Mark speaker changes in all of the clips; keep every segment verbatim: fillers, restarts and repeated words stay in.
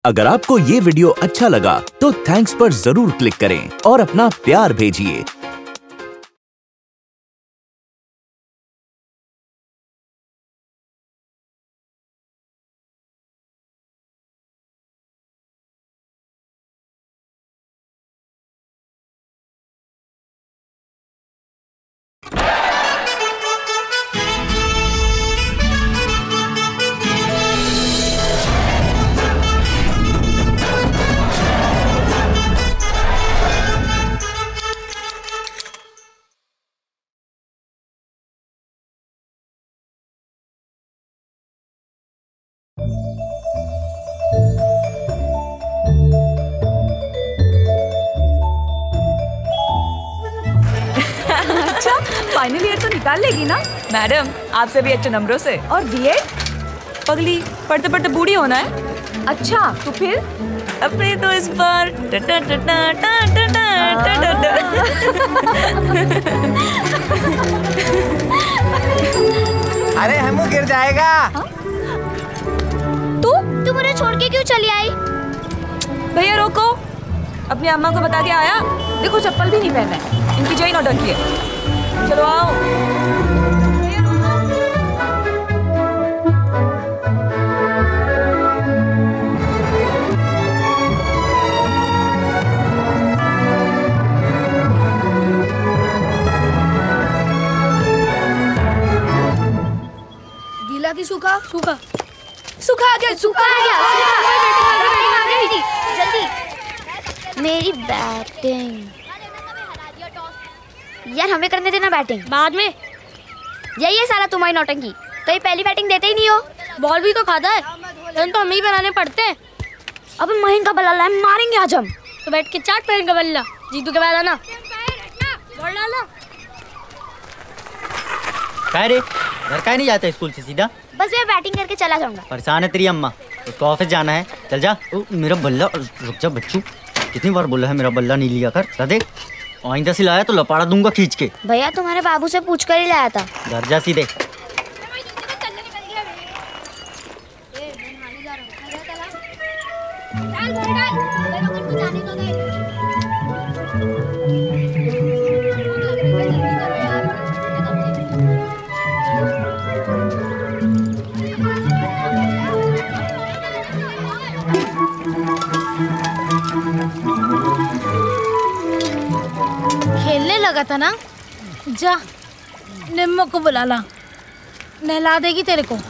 Speaker 1: अगर आपको ये वीडियो अच्छा लगा तो थैंक्स पर जरूर क्लिक करें और अपना प्यार भेजिए।
Speaker 2: फाइनल ईयर तो निकाल लेगी ना
Speaker 3: मैडम, आपसे भी अच्छे नंबरों से।
Speaker 2: और बीएड?
Speaker 3: पगली, पढ़ते पढ़ते बूढ़ी होना है।
Speaker 2: अच्छा, तो फिर
Speaker 3: अपने तो इस बार टा टा टा टा टा टा टा टा।
Speaker 4: अरे हेमू गिर जाएगा।
Speaker 2: तू
Speaker 5: तू मुझे छोड़ के क्यों चली आई?
Speaker 3: भैया रोको, अपनी अम्मा को बता के आया।
Speaker 2: देखो चप्पल भी नहीं पहना है।
Speaker 3: इनकी जय नौटंकी है। चलो आओ।
Speaker 5: गीला की सूखा? सूखा
Speaker 2: सूखा आ गया, सूखा आ गया।
Speaker 5: जल्दी। मेरी बैटिंग यार, हमें करने देना बैटिंग। बाद में यही है साला तुम्हारी नौटंकी। तो ये पहली बैटिंग देते ही नहीं हो। बॉल भी तो खाता है, तो हमें ही बनाने पड़ते हैं। अब महीन का बल्ला है, मारेंगे आज हम। तो बैठ के चाट महीन का बल्ला, जीतू के बाद आना। बॉल डालो।
Speaker 4: क्या रे, घर का नहीं जाता स्कूल से सीधा?
Speaker 5: बस मैं बैटिंग करके चला जाऊंगा।
Speaker 4: परेशान है तेरी अम्मा, उसको ऑफिस जाना है। चल जा। ओ, मेरा बल्ला। रुक जा बच्चू, कितनी बार बोला है मेरा बल्ला नहीं लिया कर। देख, आइंदा से लाया तो लपाड़ा दूंगा खींच के।
Speaker 5: भैया तुम्हारे बाबू से पूछ कर ही लाया था।
Speaker 4: घर जा सीधे।
Speaker 6: खेलने लगा था ना, जा निम्मो को बुला ला, नहला देगी तेरे को।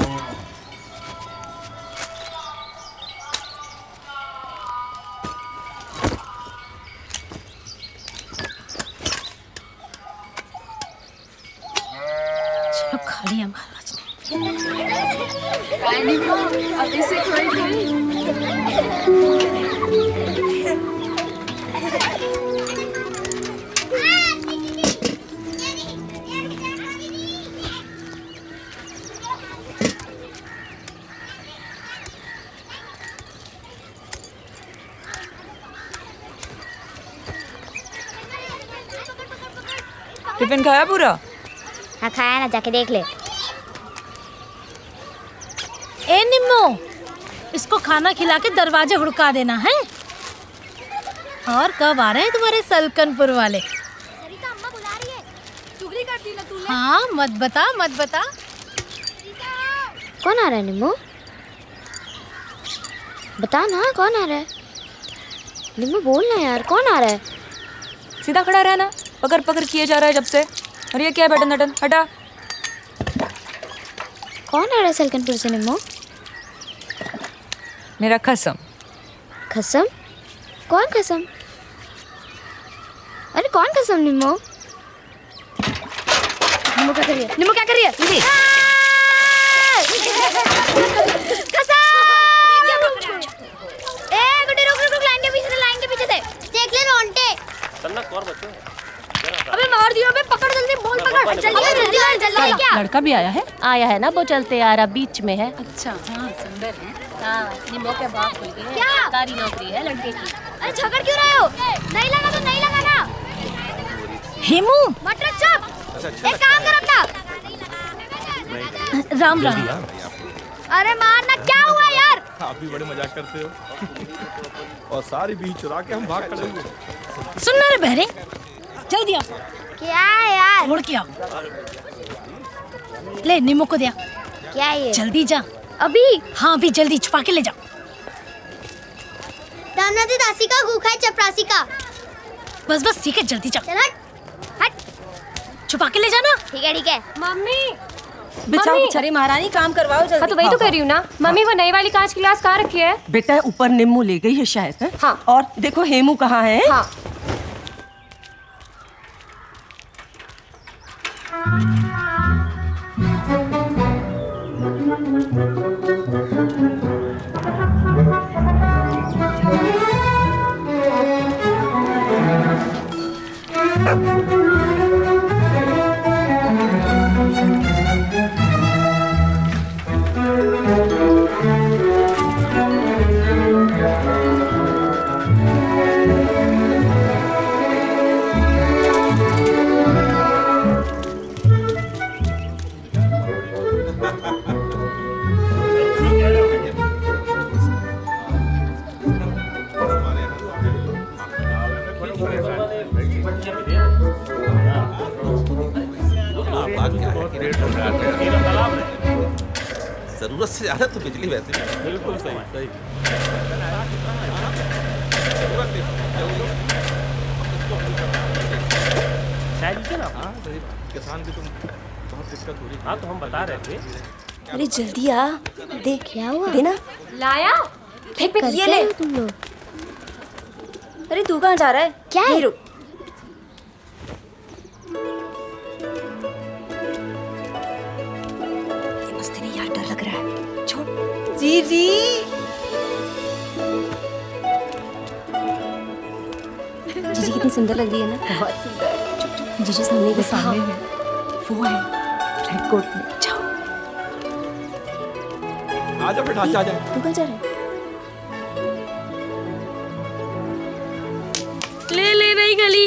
Speaker 6: चलो खा लिया महाराज
Speaker 3: टिफिन खाया पूरा?
Speaker 5: हाँ खाया ना, जाके देख ले।
Speaker 6: ए निम्मो, इसको खाना खिला के दरवाजे हुड़का देना है। और कब आ रहे हैं तुम्हारे सलकनपुर वाले?
Speaker 5: सरिता अम्मा बुला रही है। चुगली कर दी ना तूने।
Speaker 6: हाँ मत बता मत बता।
Speaker 5: कौन आ रहा है निम्मो? बता ना कौन आ रहा है। निम्मो बोल ना यार, कौन आ रहा है?
Speaker 3: सीधा खड़ा रहना, पकड़ पकड़ किए जा रहा है जब से। और ये क्या है बटन बटन, हटा।
Speaker 5: कौन आ रहा है सलकनपुर से निम्मो?
Speaker 3: मेरा कसम।
Speaker 5: कसम? कौन कसम? अरे कौन कसम निम्मो? निम्मो क्या कर रही है? निम्मो क्या कर रही है? कसम! ए गुड्डी रुक रुक रुक, लाइन के पीछे से, लाइन के पीछे से। देख ले रोंटे। चलना कौन बच्चों? अबे मार दिया बे, पकड़ जल्दी, बॉल पकड़ जल्दी जल्दी जल्दी। क्या
Speaker 7: लड़का भी आया है? आया है ना, वो चलते आ रहा बीच में है।
Speaker 6: अच्छा हाँ, सुंदर है।
Speaker 7: हाँ, निम्मो के बाप हुई है।
Speaker 5: क्या?
Speaker 7: सरकारी नौकरी है लड़के की।
Speaker 5: अरे झगड़ क्यों रहे हो? नहीं लगा तो नहीं लगा ना।
Speaker 6: हेमू
Speaker 5: मत रख चुप। एक काम कर अपना।
Speaker 6: राम राम।
Speaker 5: अरे मारना क्या हुआ यार?
Speaker 8: आप भी बड़े मजाक करते हो। और सारी बीज चुरा के हम भाग खड़े हुए।
Speaker 6: सुनना रे बहरे, जल्दी आओ।
Speaker 5: क्या यार?
Speaker 6: छोड़ के आओ। ले निम्मो को दिया।
Speaker 5: क्या ये?
Speaker 6: जल्दी जा।
Speaker 5: अभी?
Speaker 6: हाँ अभी जल्दी छुपा के ले जाओ।
Speaker 5: दामनादी दासी का गुखा है चपरासी का।
Speaker 6: बस बस ठीक है, जल्दी जाओ।
Speaker 5: चल हट हट।
Speaker 6: छुपा के ले जाना।
Speaker 5: ठीक है ठीक है।
Speaker 2: मम्मी
Speaker 9: बेचाओ बेचारी महारानी, काम करवाओ जल्दी।
Speaker 2: हाँ तो वही तो कर रही हूँ ना मम्मी। वो नई वाली कांच की ग्लास कहाँ रखी है?
Speaker 9: बेटा ऊपर निम्मो ले गई है शायद है?
Speaker 2: हाँ।
Speaker 9: और देखो हेमू कहाँ है?
Speaker 2: हाँ।
Speaker 8: जरूरत से ज्यादा तो बिजली वैसे भी। बिल्कुल सही सही। किसान की तुम बहुत दिक्कत हो रही। हाँ तो हम बता रहे थे।
Speaker 9: अरे जल्दी आ, देख
Speaker 5: क्या हुआ?
Speaker 9: देना।
Speaker 2: लाया
Speaker 9: एक मिनट ये ले।
Speaker 5: तुम लोग
Speaker 9: अरे तू कहाँ जा रहा है?
Speaker 5: क्या है?
Speaker 9: रुक। ये मस्ती नहीं यार, डर लग रहा है। छोड़। जी जी जीजी कितनी सुंदर लग रही है ना। बहुत सुंदर। जीजी सामने के सामने है वो है रेड कोट में। जाओ
Speaker 8: आजा बेटा आजा आजा।
Speaker 9: तू कहाँ जा रहा है?
Speaker 5: ले ले नहीं गली।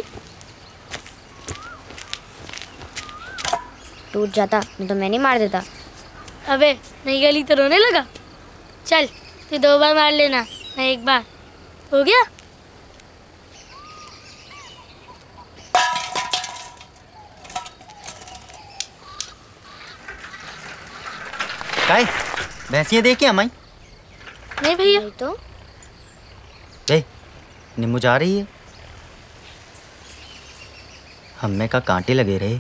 Speaker 5: टूट जाता नहीं तो मैं नहीं मार देता।
Speaker 10: अबे नहीं गली तो रोने लगा। चल तू दो बार मार लेना, मैं एक बार। हो गया?
Speaker 4: काय भैंसियाँ देखी हमारी?
Speaker 10: नहीं भैया।
Speaker 5: तो
Speaker 4: ए, निम्मो जा रही है। हमें का कांटे लगे रहे।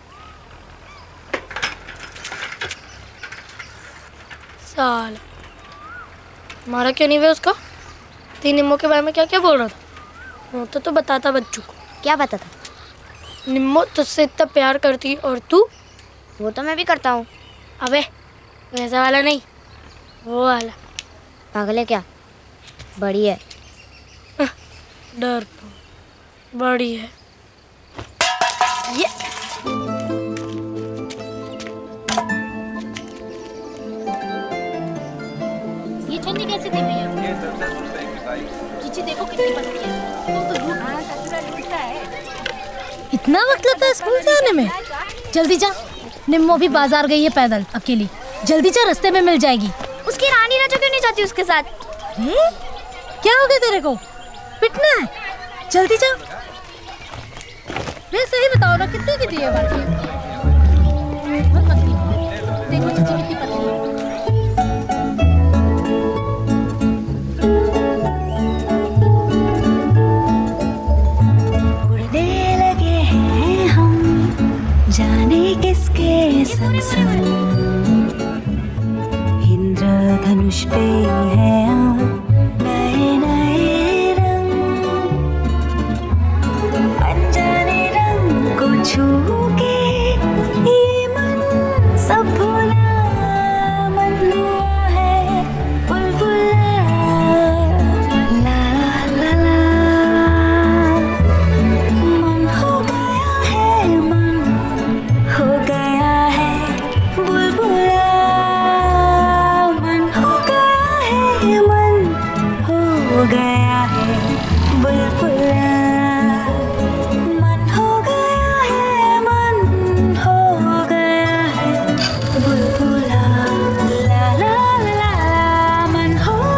Speaker 10: साल मारा क्यों नहीं वे उसका? तीन निम्मो के बारे में क्या क्या बोल रहा था? वो तो, तो बताता बच्चों को।
Speaker 5: क्या बताता?
Speaker 10: निम्मो तुझसे इतना प्यार करती और तू?
Speaker 5: वो तो मैं भी करता हूँ।
Speaker 10: अबे वैसा वाला नहीं, वो वाला।
Speaker 5: पागल है क्या? बड़ी है।
Speaker 10: डर बड़ी है। ये
Speaker 6: ये छन्नी कैसे दी भैया? देखो कितनी पतली है। तो तो इतना वक्त लगता है स्कूल से आने में? जल्दी जा, निम्मो भी बाजार गई है पैदल अकेली। जल्दी जा, रास्ते में मिल जाएगी।
Speaker 5: उसकी रानी राजा क्यों नहीं जाती उसके साथ?
Speaker 6: अरे क्या हो गया तेरे को? पिटना है? जल्दी जा। रे सही बताओ ना, कितनी की दी है बाकी? बहुत पतली। देखो चीची कितनी पतली है।
Speaker 11: उड़ने लगे हैं हम, जाने किसके संग संग। इंद्रधनुष पे है नए नए रंग, अनजाने रंग को छू के ये मन सब भुला मन हुआ है बुलबुला। ला ला ला मन हो गया है, मन हो गया है बुलबुला। मन हो गया है, मन हो गया है बुलबुला। मन हो गया है, मन हो गया है बुलबुला। ला ला ला ला मन हो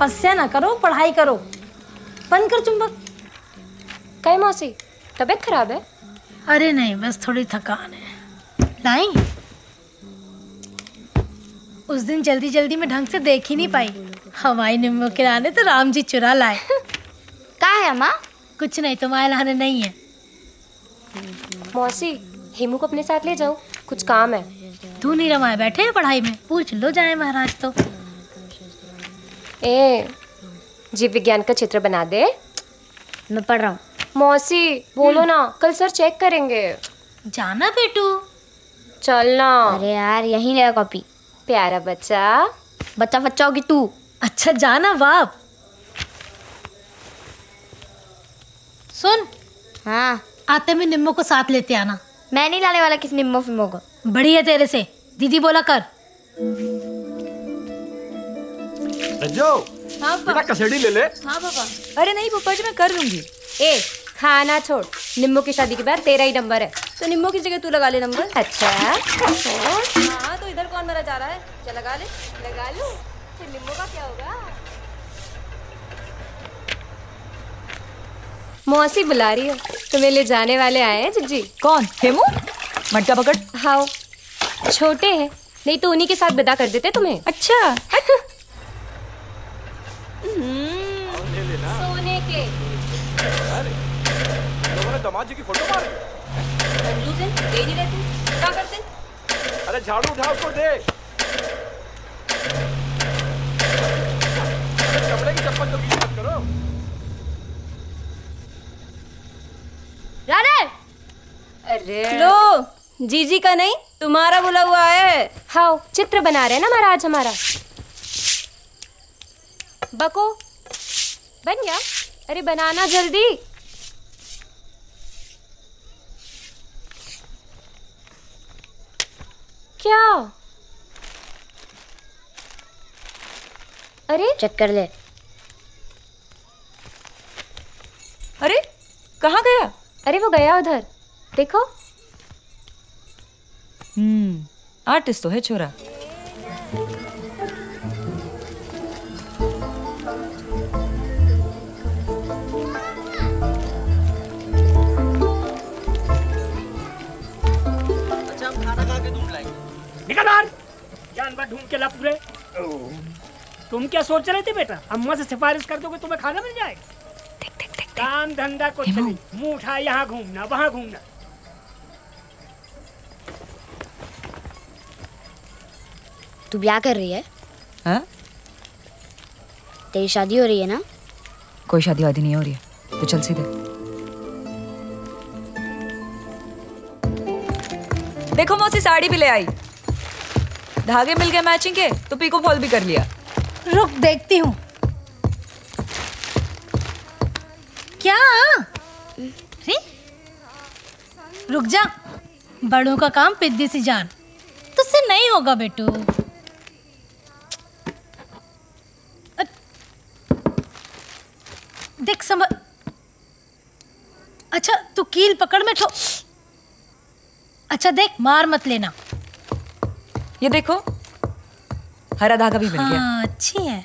Speaker 6: तपस्या ना करो, पढ़ाई करो। बंद कर चुंबक।
Speaker 2: कहीं मौसी तबीयत खराब है?
Speaker 6: अरे नहीं, बस थोड़ी थकान है। लाई उस दिन जल्दी जल्दी में ढंग से देख ही नहीं पाई। हवाई निम्बू खिलाने तो राम जी चुरा लाए।
Speaker 5: क्या है माँ?
Speaker 6: कुछ नहीं, तुम्हारे लाने नहीं है।
Speaker 2: मौसी हेमू को अपने साथ ले जाओ, कुछ काम है।
Speaker 6: तू नहीं रमाए बैठे हैं पढ़ाई में, पूछ लो जाए महाराज तो।
Speaker 2: ए जीव विज्ञान का चित्र बना दे।
Speaker 5: मैं पढ़ रहा हूँ।
Speaker 2: मौसी बोलो ना, कल सर चेक करेंगे।
Speaker 6: जाना बेटू।
Speaker 2: चलना।
Speaker 5: अरे यार यहीं ले कॉपी।
Speaker 2: प्यारा बच्चा।
Speaker 5: बच्चा बच्चा होगी तू।
Speaker 6: अच्छा जाना बाप। सुन।
Speaker 5: हाँ।
Speaker 6: आते में निम्मो को साथ लेते आना।
Speaker 5: मैं नहीं लाने वाला किस निम्मो फिम्मो को।
Speaker 6: बड़ी है तेरे से, दीदी बोला कर।
Speaker 8: रज्जो,
Speaker 6: हाँ
Speaker 8: बेटा कसेड़ी ले ले।
Speaker 3: हाँ पापा। अरे नहीं पापा जी, मैं कर लूंगी।
Speaker 2: ए खाना छोड़, निम्मो की शादी के बाद तेरा ही नंबर है।
Speaker 3: तो निम्मो की जगह तू लगा ले नंबर।
Speaker 2: अच्छा
Speaker 3: हाँ तो इधर कौन मेरा जा रहा है, चल लगा ले।
Speaker 2: लगा लूं, फिर निम्मो का क्या होगा? मौसी बुला रही हो, तुम्हें ले जाने वाले आए हैं जिज्जी।
Speaker 3: कौन? हेमू? मटका पकड़।
Speaker 2: हाँ छोटे हैं, नहीं तो उन्हीं के साथ विदा कर देते तुम्हें।
Speaker 3: अच्छा।
Speaker 2: सोने के।
Speaker 8: लोगों ने दामाद जी की फोटो मारी।
Speaker 3: कंजूस है, दे नहीं रहे तू। क्या करते?
Speaker 8: अरे झाड़ू उठा उसको दे। चमड़े की चप्पल तो बीच मत करो।
Speaker 3: राधे।
Speaker 2: अरे
Speaker 3: लो, जीजी का नहीं तुम्हारा बुला हुआ है।
Speaker 2: हाँ चित्र बना रहे हैं ना महाराज हमारा। बको बन गया? अरे बनाना जल्दी। क्या? अरे
Speaker 5: चेक कर ले।
Speaker 3: अरे कहाँ गया?
Speaker 2: अरे वो गया उधर, देखो।
Speaker 3: हम्म आर्टिस्ट तो है छोरा।
Speaker 12: निकल बाहर, जानवर ढूंढ के ला पूरे। तुम क्या सोच रहे थे बेटा, अम्मा से सिफारिश कर दोगे तुम्हें खाना मिल जाएगा? देख, देख, देख, काम धंधा कुछ नहीं, मुंह उठा यहाँ घूमना वहाँ घूमना।
Speaker 5: तू ब्याह कर रही है?
Speaker 3: हाँ?
Speaker 5: तेरी शादी हो रही है ना?
Speaker 3: कोई शादी वादी नहीं हो रही है, तो चल सीधे। देखो मौसी साड़ी भी ले आई, धागे मिल गए मैचिंग के, तो पीको फॉल भी कर लिया।
Speaker 6: रुक देखती हूँ। क्या? रे? रुक जा, बड़ों का काम पिद्दी सी जान, तुझसे नहीं होगा बेटू। देख समझ। अच्छा तू कील पकड़ में ठो। अच्छा देख, मार मत लेना।
Speaker 3: ये देखो हरा धागा भी मिल गया।
Speaker 6: हाँ अच्छी है।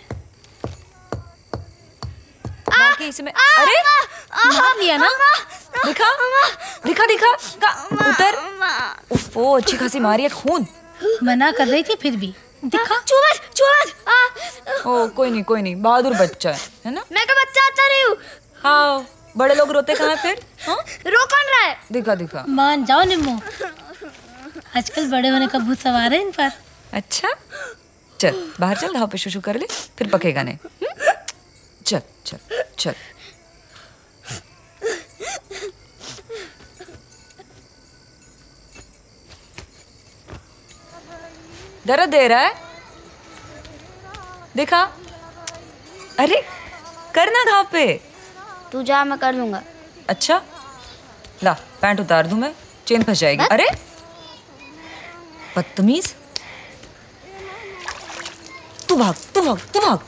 Speaker 3: बाकी इसमें अरे
Speaker 6: मार लिया ना?
Speaker 3: दिखा दिखा दिखा उतर। ओफो अच्छी खासी मारी है, खून।
Speaker 6: मना कर रही थी फिर भी दिखा।
Speaker 5: चुमर चुमर।
Speaker 3: ओ कोई नहीं कोई नहीं, बहादुर बच्चा है, है ना?
Speaker 5: मैं तो बच्चा अच्छा रही हूँ।
Speaker 3: हाँ बड़े लोग रोते कहाँ हैं फिर? हाँ?
Speaker 5: रो कौन रहा है?
Speaker 3: दिखा दिखा।
Speaker 6: मान जाओ निम्मो, आजकल बड़े होने का भूत सवार है इन पर।
Speaker 3: अच्छा चल बाहर चल, धाव पे शुशु कर ले, फिर पकेगा नहीं। चल चल चल। दर्द दे रहा है, देखा। अरे करना धाव पे।
Speaker 5: तू जा, मैं कर लूंगा।
Speaker 3: अच्छा ला पैंट उतार दूं मैं, चेन फंस जाएगी। अरे बदतमीज, तू भाग तू भाग तू भाग।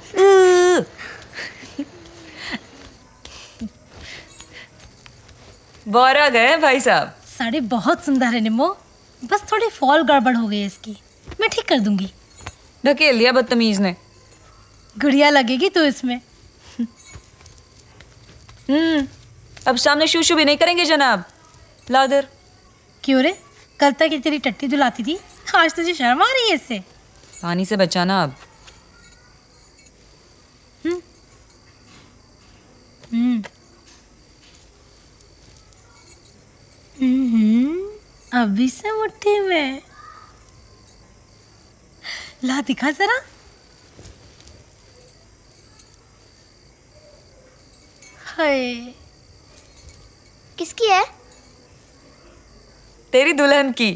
Speaker 3: बोरा गए भाई साहब।
Speaker 6: साड़ी बहुत सुंदर है निम्मो, बस थोड़ी फॉल गड़बड़ हो गई है इसकी, मैं ठीक कर दूंगी।
Speaker 3: ढकेल लिया बदतमीज ने।
Speaker 6: गुड़िया लगेगी तू इसमें।
Speaker 3: हम्म, अब सामने शू शू भी नहीं करेंगे जनाब। लादर।
Speaker 6: क्यों रे, कल तक ये तेरी टट्टी धुलाती थी, आज तुझे शर्म आ रही है इससे?
Speaker 3: पानी से बचाना अब।
Speaker 6: हम्म हम्म हम्म, अभी से मुट्ठी में। ला दिखा जरा। हाय,
Speaker 5: किसकी है?
Speaker 3: तेरी दुल्हन की।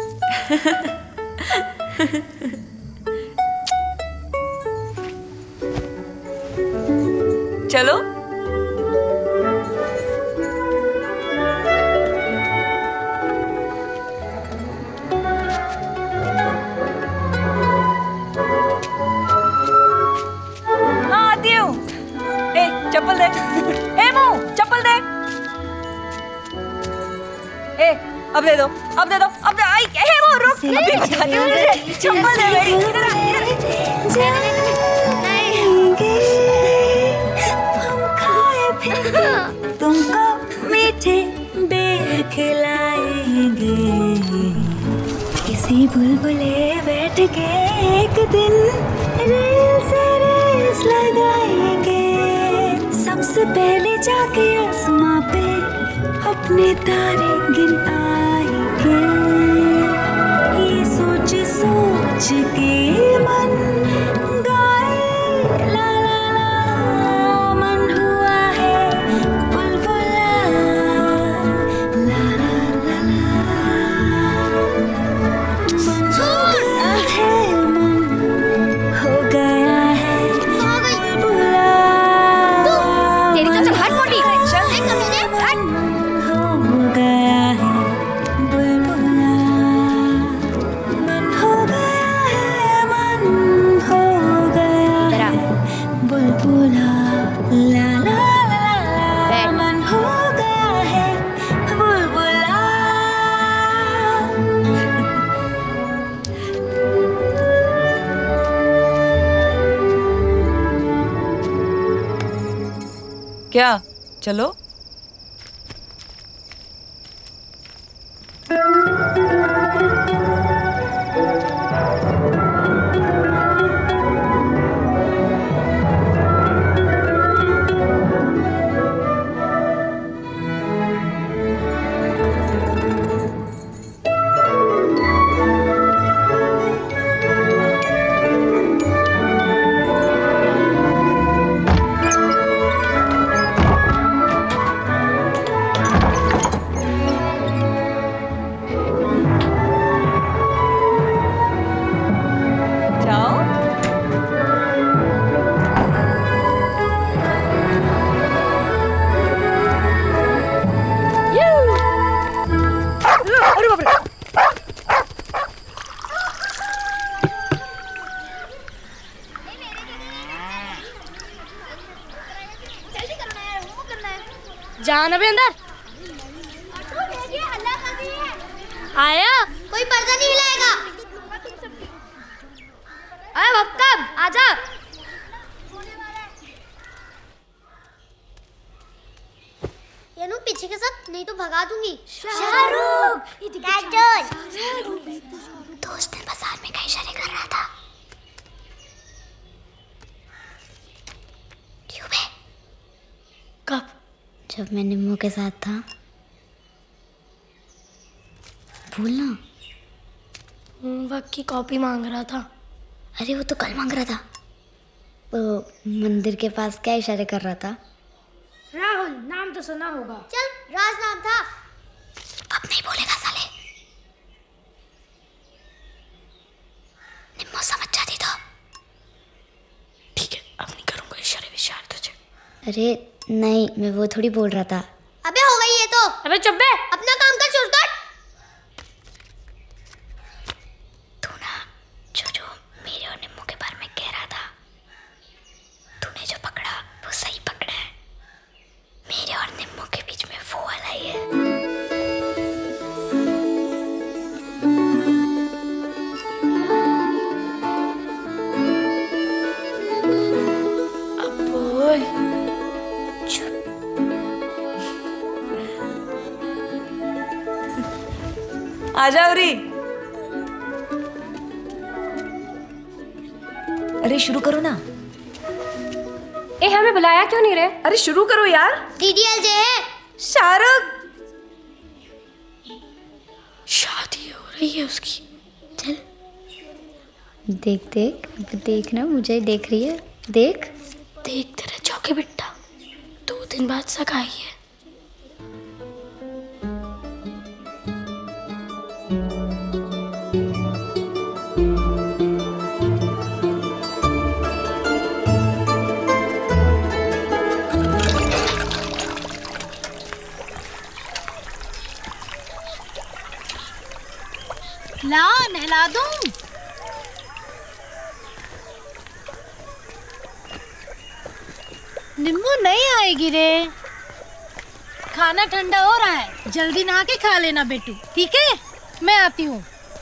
Speaker 3: चलो। हाँ आती हूँ। ए चप्पल दे। हेमू चप्पल दे। ए अब दे दो, अब दे दो, अब दे। आई हेमू रुक, अभी बताती हूँ तुझे। चप्पल दे मेरी। इधर आ, इधर।
Speaker 11: तुमको मीठे बेर खिलाएंगे, किसी बुलबुले बैठ के एक दिन रेल से रेस लगाएंगे, सबसे पहले जाके आसमां पे अपने तारे गिन आएंगे, ये सोच सोच के मन गाए ला ला ला, मन हुआ है बुलबुला ला ला ला ला, है मन हो गया है बुलबुला।
Speaker 5: तेरी तो चल हट मोटी, चल देख कमीने हट।
Speaker 11: हो गया है बुलबुला, मन हो गया है, मन हो गया है बुलबुला ला ला ला ला, मन हो गया है बुलबुला।
Speaker 3: क्या चलो?
Speaker 10: जान अभी अंदर आया।
Speaker 5: कोई पर्दा नहीं हिलाएगा। अरे भक्कम आजा। यानू पीछे के साथ नहीं तो भगा दूंगी। शाहरुख दोस्त दिन बाजार में कहीं इशारे कर रहा था। क्यों बे?
Speaker 10: कब?
Speaker 5: जब मैं निम्मो के साथ था। भूलना।
Speaker 10: होमवर्क की कॉपी मांग रहा था।
Speaker 5: अरे वो तो कल मांग रहा था। वो मंदिर के पास क्या इशारे कर रहा था?
Speaker 10: राहुल नाम तो सुना होगा।
Speaker 5: चल राज नाम था। अब नहीं बोलेगा साले। निम्मो समझ जाती तो।
Speaker 10: ठीक है अब नहीं करूंगा इशारे विशार तुझे।
Speaker 5: अरे नहीं मैं वो थोड़ी बोल रहा था। अबे हो गई ये तो।
Speaker 10: अबे चुप बे।
Speaker 5: अपना काम कर छोड़कर। तू ना जो जो मेरे और निम्मो के बारे में कह रहा था, तूने जो पकड़ा वो सही पकड़ा है। मेरे और निम्मो के बीच में वो वाला ही है।
Speaker 3: आ जाओ री। अरे शुरू करो ना।
Speaker 2: ए हमें बुलाया क्यों नहीं रे?
Speaker 3: अरे शुरू करो यार।
Speaker 5: डीडीएलजे है।
Speaker 3: शाहरुख।
Speaker 10: शादी हो रही है उसकी। चल
Speaker 5: देख देख देखना, मुझे देख रही है। देख
Speaker 10: देखते रह जाओगे बेटा, दो दिन बाद सगाई है।
Speaker 6: ला नहला दूं। निम्मू नहीं आएगी रे। खाना ठंडा हो रहा है, जल्दी नहा के खा लेना बेटू, ठीक है? मैं आती हूँ।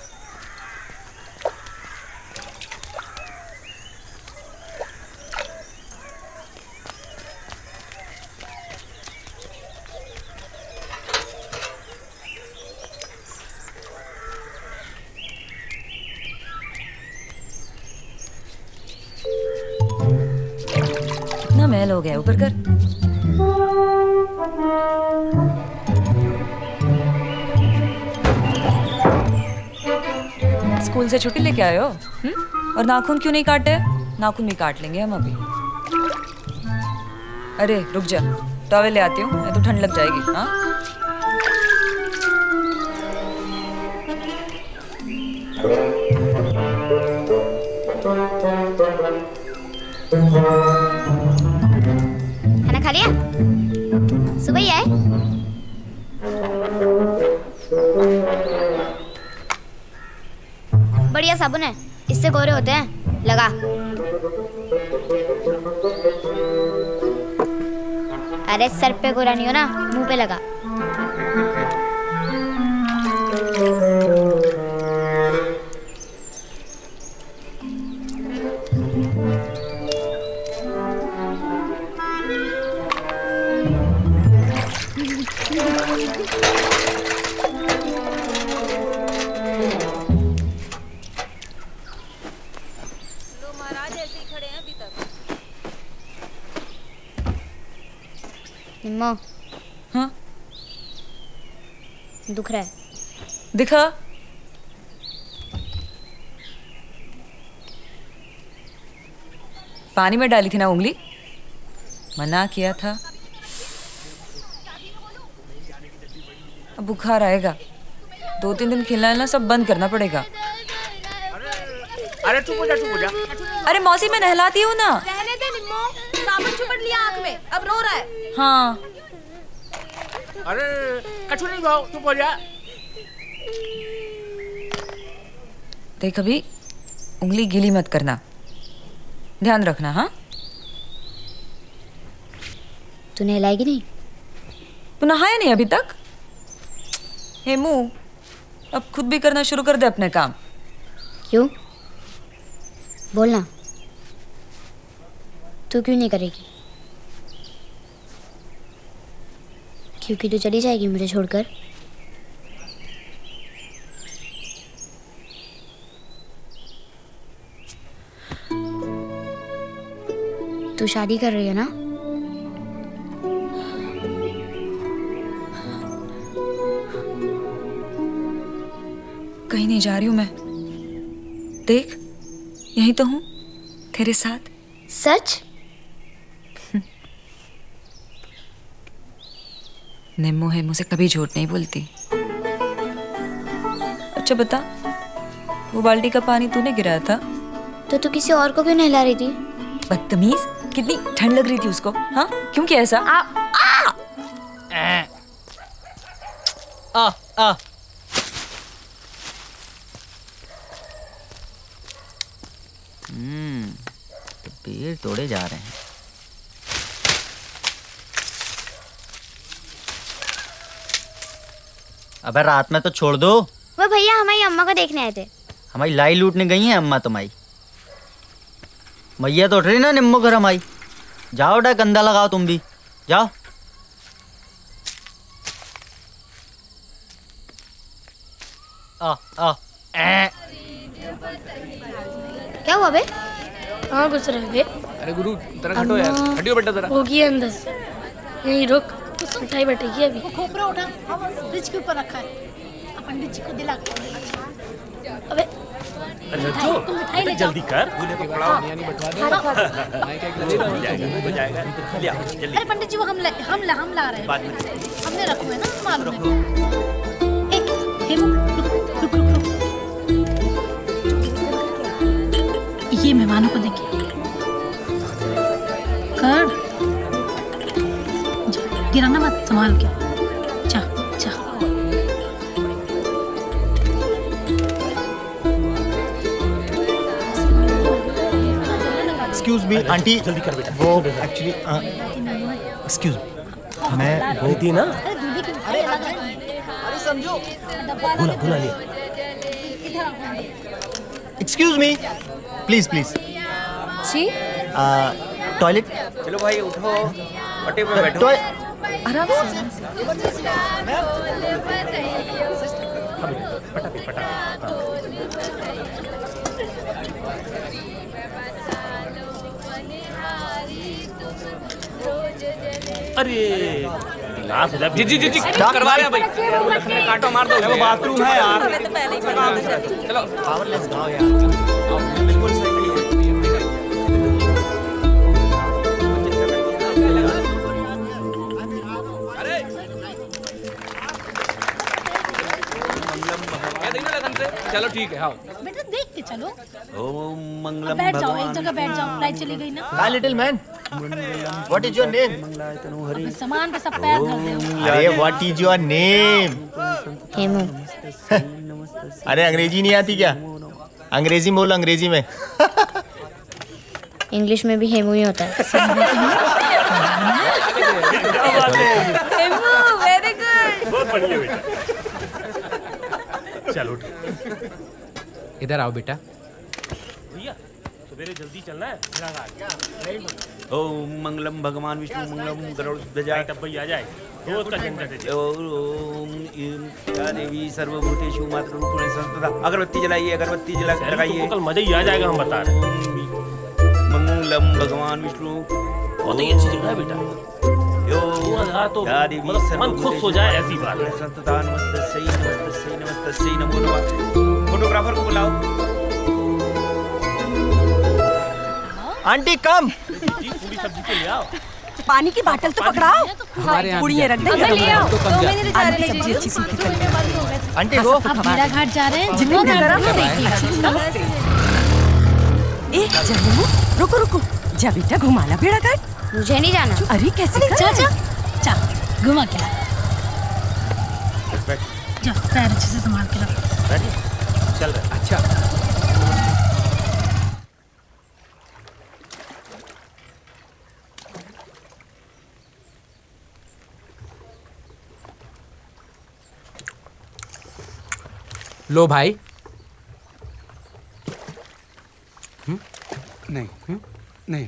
Speaker 3: इतना मैल हो गया, ऊपर कर। स्कूल से छुट्टी लेके आए हो? हम्म? और नाखून क्यों नहीं काटे? नाखून भी काट लेंगे हम अभी। अरे रुक जा, टॉवेल ले आती हूँ, नहीं तो ठंड लग जाएगी। हाँ
Speaker 5: खाना खा लिया? सुबह ही आए? बढ़िया साबुन है, इससे गोरे होते हैं, लगा। अरे सर पे गोरा नहीं हो ना, मुंह पे लगा। निम्मो।
Speaker 3: हाँ
Speaker 5: दुख रहा है?
Speaker 3: दिखा। पानी में डाली थी ना उंगली, मना किया था। अब बुखार आएगा, दो तीन दिन खिलाना सब बंद करना पड़ेगा।
Speaker 12: अरे चुप हो जा, चुप हो जा।
Speaker 3: अरे मौसी मैं नहलाती हूँ ना।
Speaker 9: रहने दे निम्मो, साबुन चुपड़ लिया आँख में, अब रो रहा है।
Speaker 3: हाँ
Speaker 12: अरे कछु नहीं भाव, चुप हो जा।
Speaker 3: देख अभी उंगली गीली मत करना, ध्यान रखना। हाँ
Speaker 5: तू नहलाएगी नहीं?
Speaker 3: तू नहाया नहीं अभी तक? हेमू अब खुद भी करना शुरू कर दे अपने काम।
Speaker 5: क्यों? बोलना, तू क्यों नहीं करेगी? क्योंकि तू चली जाएगी मुझे छोड़कर। तू शादी कर रही है ना?
Speaker 3: कहीं नहीं जा रही हूं मैं, देख यहीं तो हूं तेरे साथ।
Speaker 5: सच?
Speaker 3: निम्मो है, मुझसे कभी झूठ नहीं बोलती। अच्छा बता, वो बाल्टी का पानी तूने गिराया था?
Speaker 5: तो तू किसी और को क्यों नहला रही थी?
Speaker 3: बदतमीज, कितनी ठंड लग रही थी उसको। हाँ क्यों किया ऐसा?
Speaker 5: आ, आ!
Speaker 4: आ, आ। हम्म, तो पेड़ तोड़े जा रहे हैं। अबे रात में तो छोड़ दो।
Speaker 5: वो भैया हमारी अम्मा को देखने आए थे।
Speaker 4: हमारी लाई लूटने गई हैं अम्मा तुम्हारी। मैया तो उठ रही ना निम्मो घर हमारी। जाओ डा गंदा लगाओ तुम भी, जाओ। आ आ ए।
Speaker 10: क्या हुआ बे? कहाँ घुस रहे बे?
Speaker 13: अरे गुरु तेरा हटो यार, हटियो बेटा जरा।
Speaker 10: होगी अंदर, यहीं रुक, मिठाई बैठेगी अभी।
Speaker 6: खोपरा उठा, फ्रिज के ऊपर रखा है, पंडित जी को दिला।
Speaker 10: अबे
Speaker 8: अरे जो बेटा जल्दी कर, दूल्हे को पड़ाव नहीं आनी बटवा दे। हो जाएगा हो जाएगा, ले आओ जल्दी।
Speaker 6: अरे पंडित जी वो हम ले, हम ला हम ला रहे हैं,
Speaker 8: बाद में
Speaker 6: हमने रखो है ना, मालूम है। एक हेमू रुक रुक रुक, ये मेहमानों को देखिए। कर गिराना मत, संभाल के। जा जा।
Speaker 14: एक्सक्यूज मी आंटी,
Speaker 8: जल्दी कर बेटा।
Speaker 14: वो एक्चुअली एक्सक्यूज मैं
Speaker 8: वो थी ना।
Speaker 14: अरे अरे समझो,
Speaker 8: भूला भूला लिया।
Speaker 14: Excuse me please please.
Speaker 3: जी
Speaker 14: टॉयलेट।
Speaker 15: चलो भाई उठो, पट्टे पे बैठो।
Speaker 3: आराम से।
Speaker 8: पटा पे पटा। अरे गिलास हो जाए।
Speaker 13: जी जी जी जी करवा रहे हैं भाई। काटो मार दो।
Speaker 15: वो बाथरूम है यार।
Speaker 13: चलो
Speaker 14: पावरलेस गाओ यार।
Speaker 15: बिल्कुल सही है।
Speaker 13: अरे क्या देखना लगन से? चलो ठीक है। हाँ
Speaker 6: बेटा देख के चलो।
Speaker 15: ओम मंगलम
Speaker 6: बैठ जाओ, एक जगह बैठ जाओ, लाइट चली गई ना।
Speaker 14: Hi little man, what is your name?
Speaker 6: अपने सामान पे सब पैर धर दो।
Speaker 14: अरे what is your name?
Speaker 10: Hemu.
Speaker 14: अरे अंग्रेजी नहीं आती क्या? अंग्रेजी में बोल, अंग्रेजी में।
Speaker 10: इंग्लिश में भी हेमू ही होता है।
Speaker 3: Hemu very good.
Speaker 8: बहुत बढ़िया बेटा। चलो
Speaker 13: इधर आओ बेटा।
Speaker 8: भैया सवेरे जल्दी चलना है।
Speaker 15: ओम मंगलम भगवान विष्णु मंगलम गरुड़ ध्वजा।
Speaker 8: तब भैया आ जाए, रोज का झंझट है।
Speaker 15: ओम या देवी सर्वभूतेषु मातृरूपेण संस्थिता। अगरबत्ती जलाइए, अगरबत्ती जला लगाइए।
Speaker 8: कल मजा ही आ जाएगा, हम बता रहे हैं।
Speaker 15: मंगलम भगवान विष्णु।
Speaker 8: बहुत ही अच्छी जगह है बेटा। तो मन खुश हो जाए ऐसी बात है।
Speaker 15: संतता नमस्तस्यै नमस्तस्यै नमस्तस्यै नमो नमः। फोटोग्राफर को बुलाओ।
Speaker 14: आंटी कम।
Speaker 8: जी पूरी सब्जी के ले आओ।
Speaker 3: पानी की बोतल तो पकड़ाओ।
Speaker 13: हमारे यहाँ
Speaker 3: पुड़िये रख देंगे।
Speaker 2: ले आओ।
Speaker 13: तो कम
Speaker 3: आलू की सब्जी अच्छी सूखी कर दो।
Speaker 14: आंटी वो
Speaker 6: अब मेरा घाट जा रहे हैं,
Speaker 3: जितनी
Speaker 6: जितना
Speaker 3: गरम
Speaker 6: घाट
Speaker 3: है। नमस्ते। ए जा हेमू, रुको रुको, जा बेटा घुमा ला बेड़ा घाट।
Speaker 10: मुझे नहीं जाना।
Speaker 3: अरे कैसे?
Speaker 6: जा जा जा, घुमा के ला। जा पैर अच्छे से संभाल के रख।
Speaker 8: चल रहा।
Speaker 13: अच्छा लो भाई। हुँ? नहीं हुँ? नहीं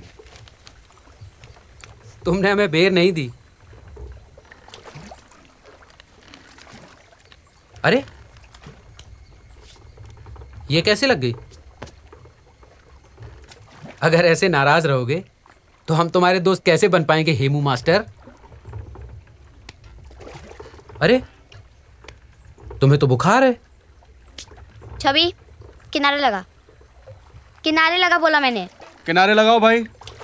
Speaker 13: तुमने हमें बेर नहीं दी। अरे ये कैसे लग गई? अगर ऐसे नाराज रहोगे तो हम तुम्हारे दोस्त कैसे बन पाएंगे हेमू मास्टर? अरे तुम्हें तो बुखार है।
Speaker 5: छवि किनारे लगा, किनारे लगा बोला मैंने।
Speaker 13: किनारे लगाओ भाई।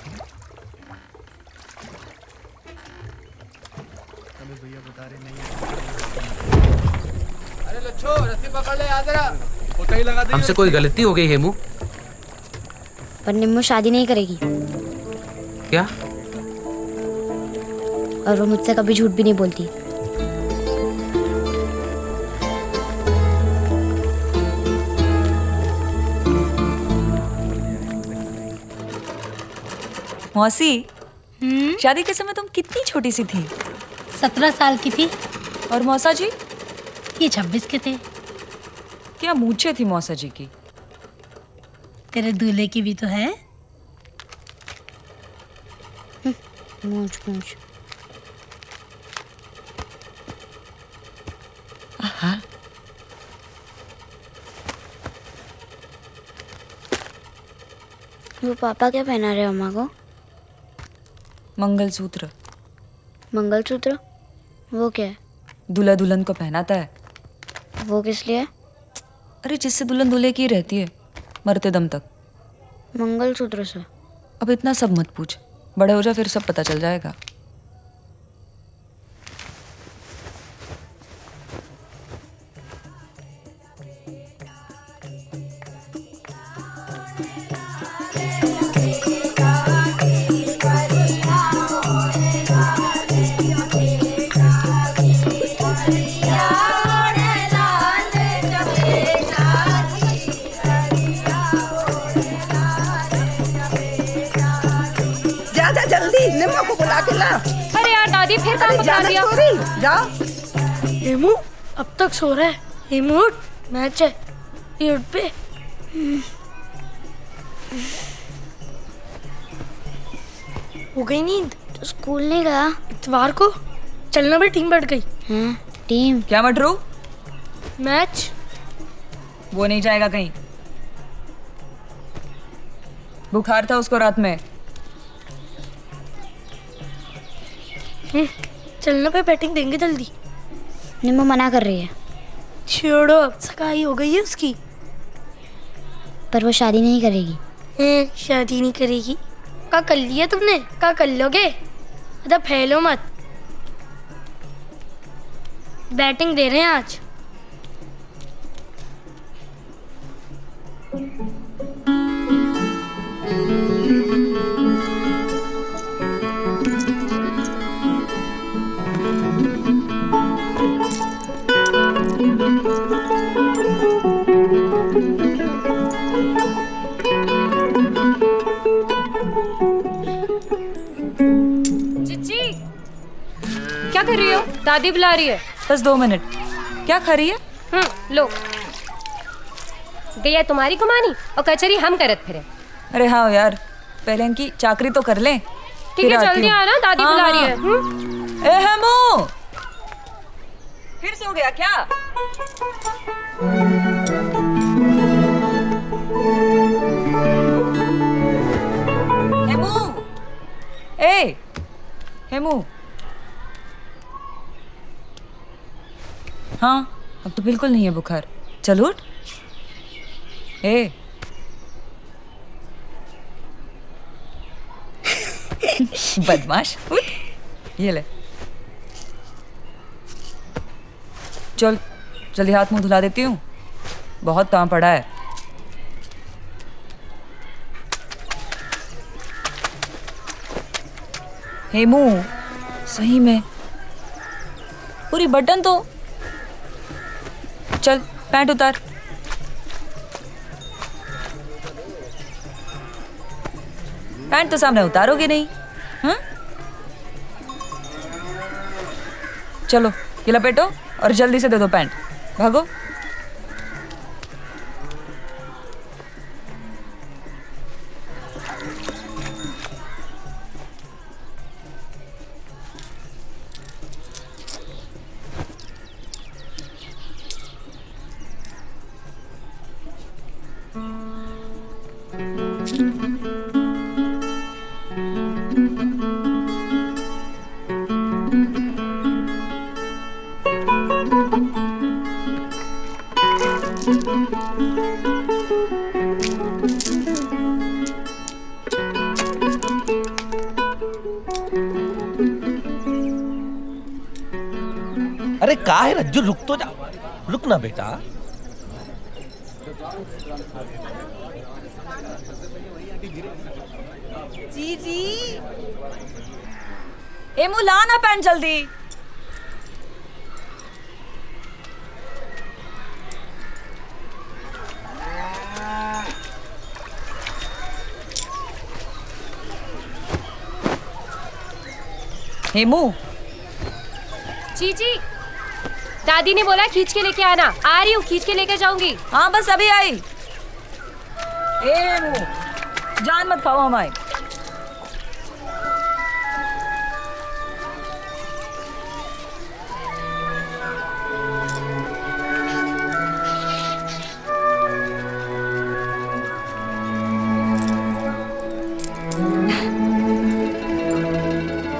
Speaker 13: अरे लच्छो रस्सी पकड़ ले, याद रहा ही लगा दे। हमसे कोई गलती हो गई हेमू?
Speaker 5: पर निम्मो शादी नहीं करेगी।
Speaker 13: क्या?
Speaker 5: और वो मुझसे कभी झूठ भी नहीं बोलती।
Speaker 3: मौसी, शादी के समय तुम कितनी छोटी सी थी?
Speaker 6: सत्रह साल की थी।
Speaker 3: और मौसा जी?
Speaker 6: ये छब्बीस के थे।
Speaker 3: क्या मूछें थी मौसा जी की?
Speaker 6: तेरे दूल्हे की भी तो है।
Speaker 5: मूछ मूछ। वो पापा क्या पहना रहे अम्मा को?
Speaker 3: मंगलसूत्र।
Speaker 5: मंगलसूत्र? वो क्या है?
Speaker 3: दूल्हा दुल्हन को पहनाता है।
Speaker 5: वो किस लिए?
Speaker 3: अरे जिससे दुल्हन दूल्हे की रहती है मरते दम तक।
Speaker 5: मंगलसूत्र से?
Speaker 3: अब इतना सब मत पूछ, बड़े हो जा फिर सब पता चल जाएगा।
Speaker 16: निम्मो को बुला के ला।
Speaker 2: अरे यार दादी फिर काम पकड़ा दिया।
Speaker 16: जाओ।
Speaker 10: हेमू अब तक सो रहा है। हेमू उठ, मैच है। ये उठ पे। हो गई नींद?
Speaker 5: तो स्कूल नहीं गया?
Speaker 10: इतवार को चलना भी टीम बढ़ गई।
Speaker 5: हाँ, टीम
Speaker 3: क्या मटरू?
Speaker 10: मैच।
Speaker 3: वो नहीं जाएगा कहीं। बुखार था उसको रात में।
Speaker 10: चलना पे बैटिंग देंगे जल्दी।
Speaker 5: निम्मो मना कर रही है।
Speaker 10: छोड़ो, अब सगाई हो गई है उसकी।
Speaker 5: पर वो शादी नहीं करेगी।
Speaker 10: हैं, शादी नहीं करेगी? क्या कर लिया तुमने? क्या कर लोगे? अरे फैलो मत। बैटिंग दे रहे हैं आज।
Speaker 2: क्या कर रही हो? दादी बुला रही है।
Speaker 3: बस दो मिनट। क्या खा रही है?
Speaker 2: हम्म, लो। गैया तुम्हारी कमानी और कचरी हम करत फिरे।
Speaker 3: अरे हाँ यार, पहले इनकी चाकरी तो कर लें।
Speaker 2: ठीक है, जल्दी आना, दादी बुला रही है।
Speaker 3: हम्म? ए हेमू, फिर सो गया क्या? हेमू, ए हेमू। हाँ, अब तो बिल्कुल नहीं है बुखार। चल उठ। ए बदमाश, उठ। ये ले, चल जल्दी हाथ मुंह धुला देती हूँ, बहुत काम पड़ा है। हेमू, सही में पूरी बटन तो। चल पैंट उतार। पैंट तो सामने उतारोगे नहीं? हाँ? चलो ये लपेटो और जल्दी से दे दो पैंट। भागो।
Speaker 15: अरे का है रज्जू, रुक तो जा। रुक ना बेटा।
Speaker 3: जी जी, हेमू ला ना पैंट जल्दी। हेमू।
Speaker 2: चीची, दादी ने बोला खींच के लेके आना। आ रही हूँ, खींच के लेके जाऊंगी।
Speaker 3: हाँ बस अभी आई। हेमू, जान मत खाओ हमारी।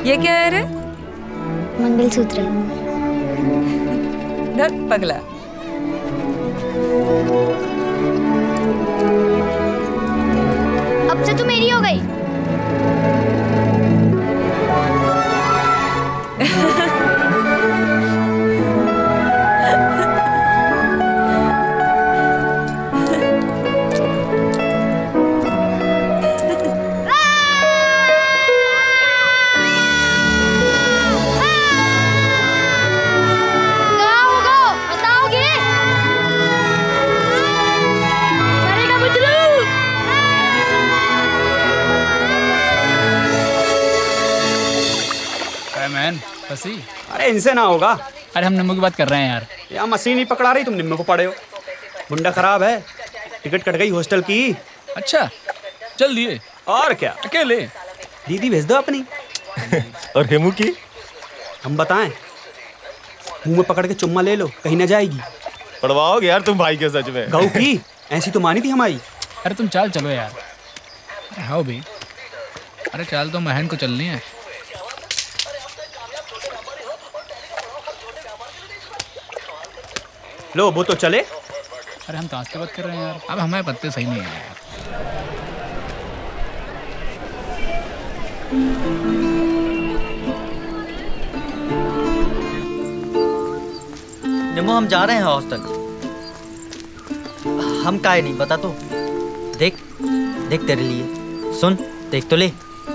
Speaker 3: ये क्या है रे?
Speaker 5: मंगलसूत्र।
Speaker 3: धर पगला।
Speaker 5: अब से तू मेरी हो गई।
Speaker 17: अरे इनसे ना होगा।
Speaker 18: अरे हम निम्मो की बात कर रहे हैं यार।
Speaker 17: यार मशीन नहीं पकड़ा रही, तुम निम्मो को पड़े हो। मुंडा खराब है, टिकट कट गई हॉस्टल की।
Speaker 18: अच्छा चल दिए।
Speaker 17: और क्या
Speaker 18: अकेले?
Speaker 17: दीदी भेज दो अपनी।
Speaker 14: और हेमू की
Speaker 17: हम बताएं, मुंह में पकड़ के चुम्मा ले लो, कहीं ना जाएगी।
Speaker 14: पड़वाओगे यार तुम भाई के सच में।
Speaker 17: गऊ की ऐसी तो मानी थी हमारी।
Speaker 18: अरे तुम चाल चलो यार। अरे हाँ भी, अरे चाल तो महन को चलनी है।
Speaker 17: लो वो तो चले।
Speaker 18: अरे हम ताश की बात कर रहे हैं यार। अब हमारे पत्ते सही नहीं है यार।
Speaker 4: निम्मो हम जा रहे हैं हॉस्टल। हम काहे नहीं बता तो। देख देख तेरे लिए, सुन देख तो ले।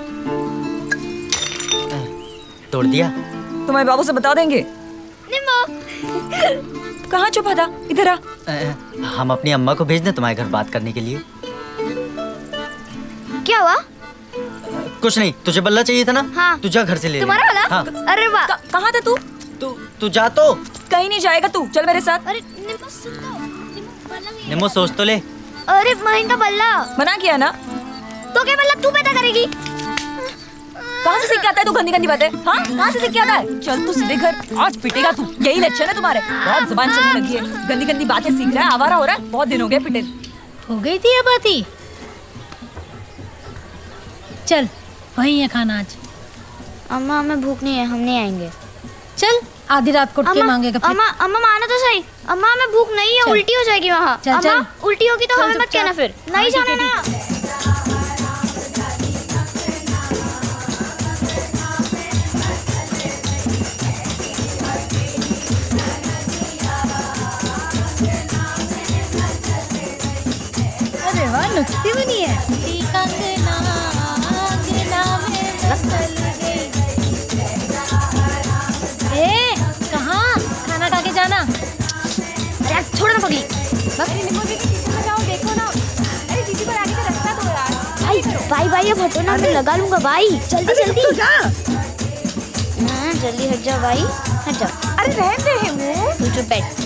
Speaker 4: तोड़ दिया।
Speaker 3: तुम्हारे बाबू से बता देंगे।
Speaker 5: निम्मो
Speaker 3: कहाँ छुपा था? इधर आ।
Speaker 4: हम अपनी अम्मा को भेज दें तुम्हारे घर बात करने के लिए।
Speaker 5: क्या हुआ?
Speaker 4: कुछ नहीं, तुझे बल्ला चाहिए था ना?
Speaker 5: हाँ।
Speaker 4: तू जा घर से ले।
Speaker 5: तुम्हारा वाला?
Speaker 4: हाँ।
Speaker 5: अरे वाह।
Speaker 3: कहाँ था तू?
Speaker 4: तू तू जा तो।
Speaker 3: कहीं नहीं जाएगा तू, चल मेरे साथ।
Speaker 5: अरे निम्मो सुन तो।
Speaker 4: निम्मो सोच तो ले।
Speaker 5: अरे महीन का बल्ला
Speaker 3: मना किया ना।
Speaker 5: तो क्या मतलब तू पैदा करेगी?
Speaker 3: कहाँ से सीख के आता है तू गंदी गंदी बातें? हाँ कहाँ से सीख के आता है? चल तू सीधे घर, आज पिटेगा तू। यही लक्षण है तुम्हारे, बहुत जुबान चलने लगी है, गंदी गंदी बातें सीख रहा है, आवारा हो रहा है। बहुत दिन हो गए पिटे।
Speaker 6: हो गई थी ये बात ही। चल वही है खाना आज।
Speaker 5: अम्मा हमें भूख नहीं है, हम नहीं आएंगे।
Speaker 6: चल आधी रात को उठ के मांगेगा फिर।
Speaker 5: अम्मा अम्मा मानो तो सही। अम्मा हमें भूख नहीं है, उल्टी हो जाएगी वहाँ।
Speaker 6: चल चल।
Speaker 5: उल्टी होगी तो हमें मत कहना फिर। नहीं जाना ना।
Speaker 6: अरे वाह नुक्ती बनी है। ए कहाँ? खाना खा के जाना।
Speaker 5: अरे छोड़ ना पगली। बस निम्मो जी के पीछे जाओ, देखो ना। अरे दीदी पर आगे का रास्ता दो यार। भाई भाई भाई अब हटो ना, मैं लगा लूंगा भाई। जल्दी जल्दी
Speaker 16: तू जा।
Speaker 5: हाँ जल्दी हट जा भाई, हट जा।
Speaker 16: अरे रहने दे हेमू।
Speaker 5: तू चुप बैठ।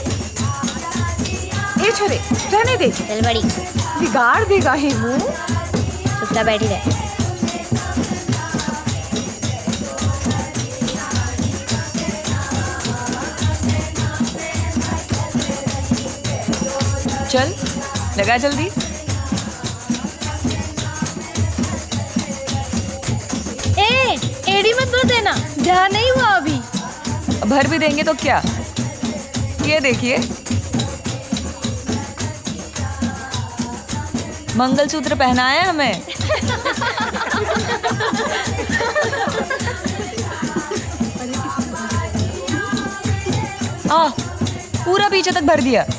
Speaker 16: ए छोरे रहने दे।
Speaker 5: चल बड़ी।
Speaker 16: बिगाड़ देगा हेमू।
Speaker 5: चुपचाप बैठी रह।
Speaker 3: चल लगा जल्दी।
Speaker 6: ए एड़ी मत भर देना, जा नहीं हुआ अभी।
Speaker 3: भर भी देंगे तो क्या? ये देखिए मंगलसूत्र पहना है हमें। आ, पूरा पीछे तक भर दिया।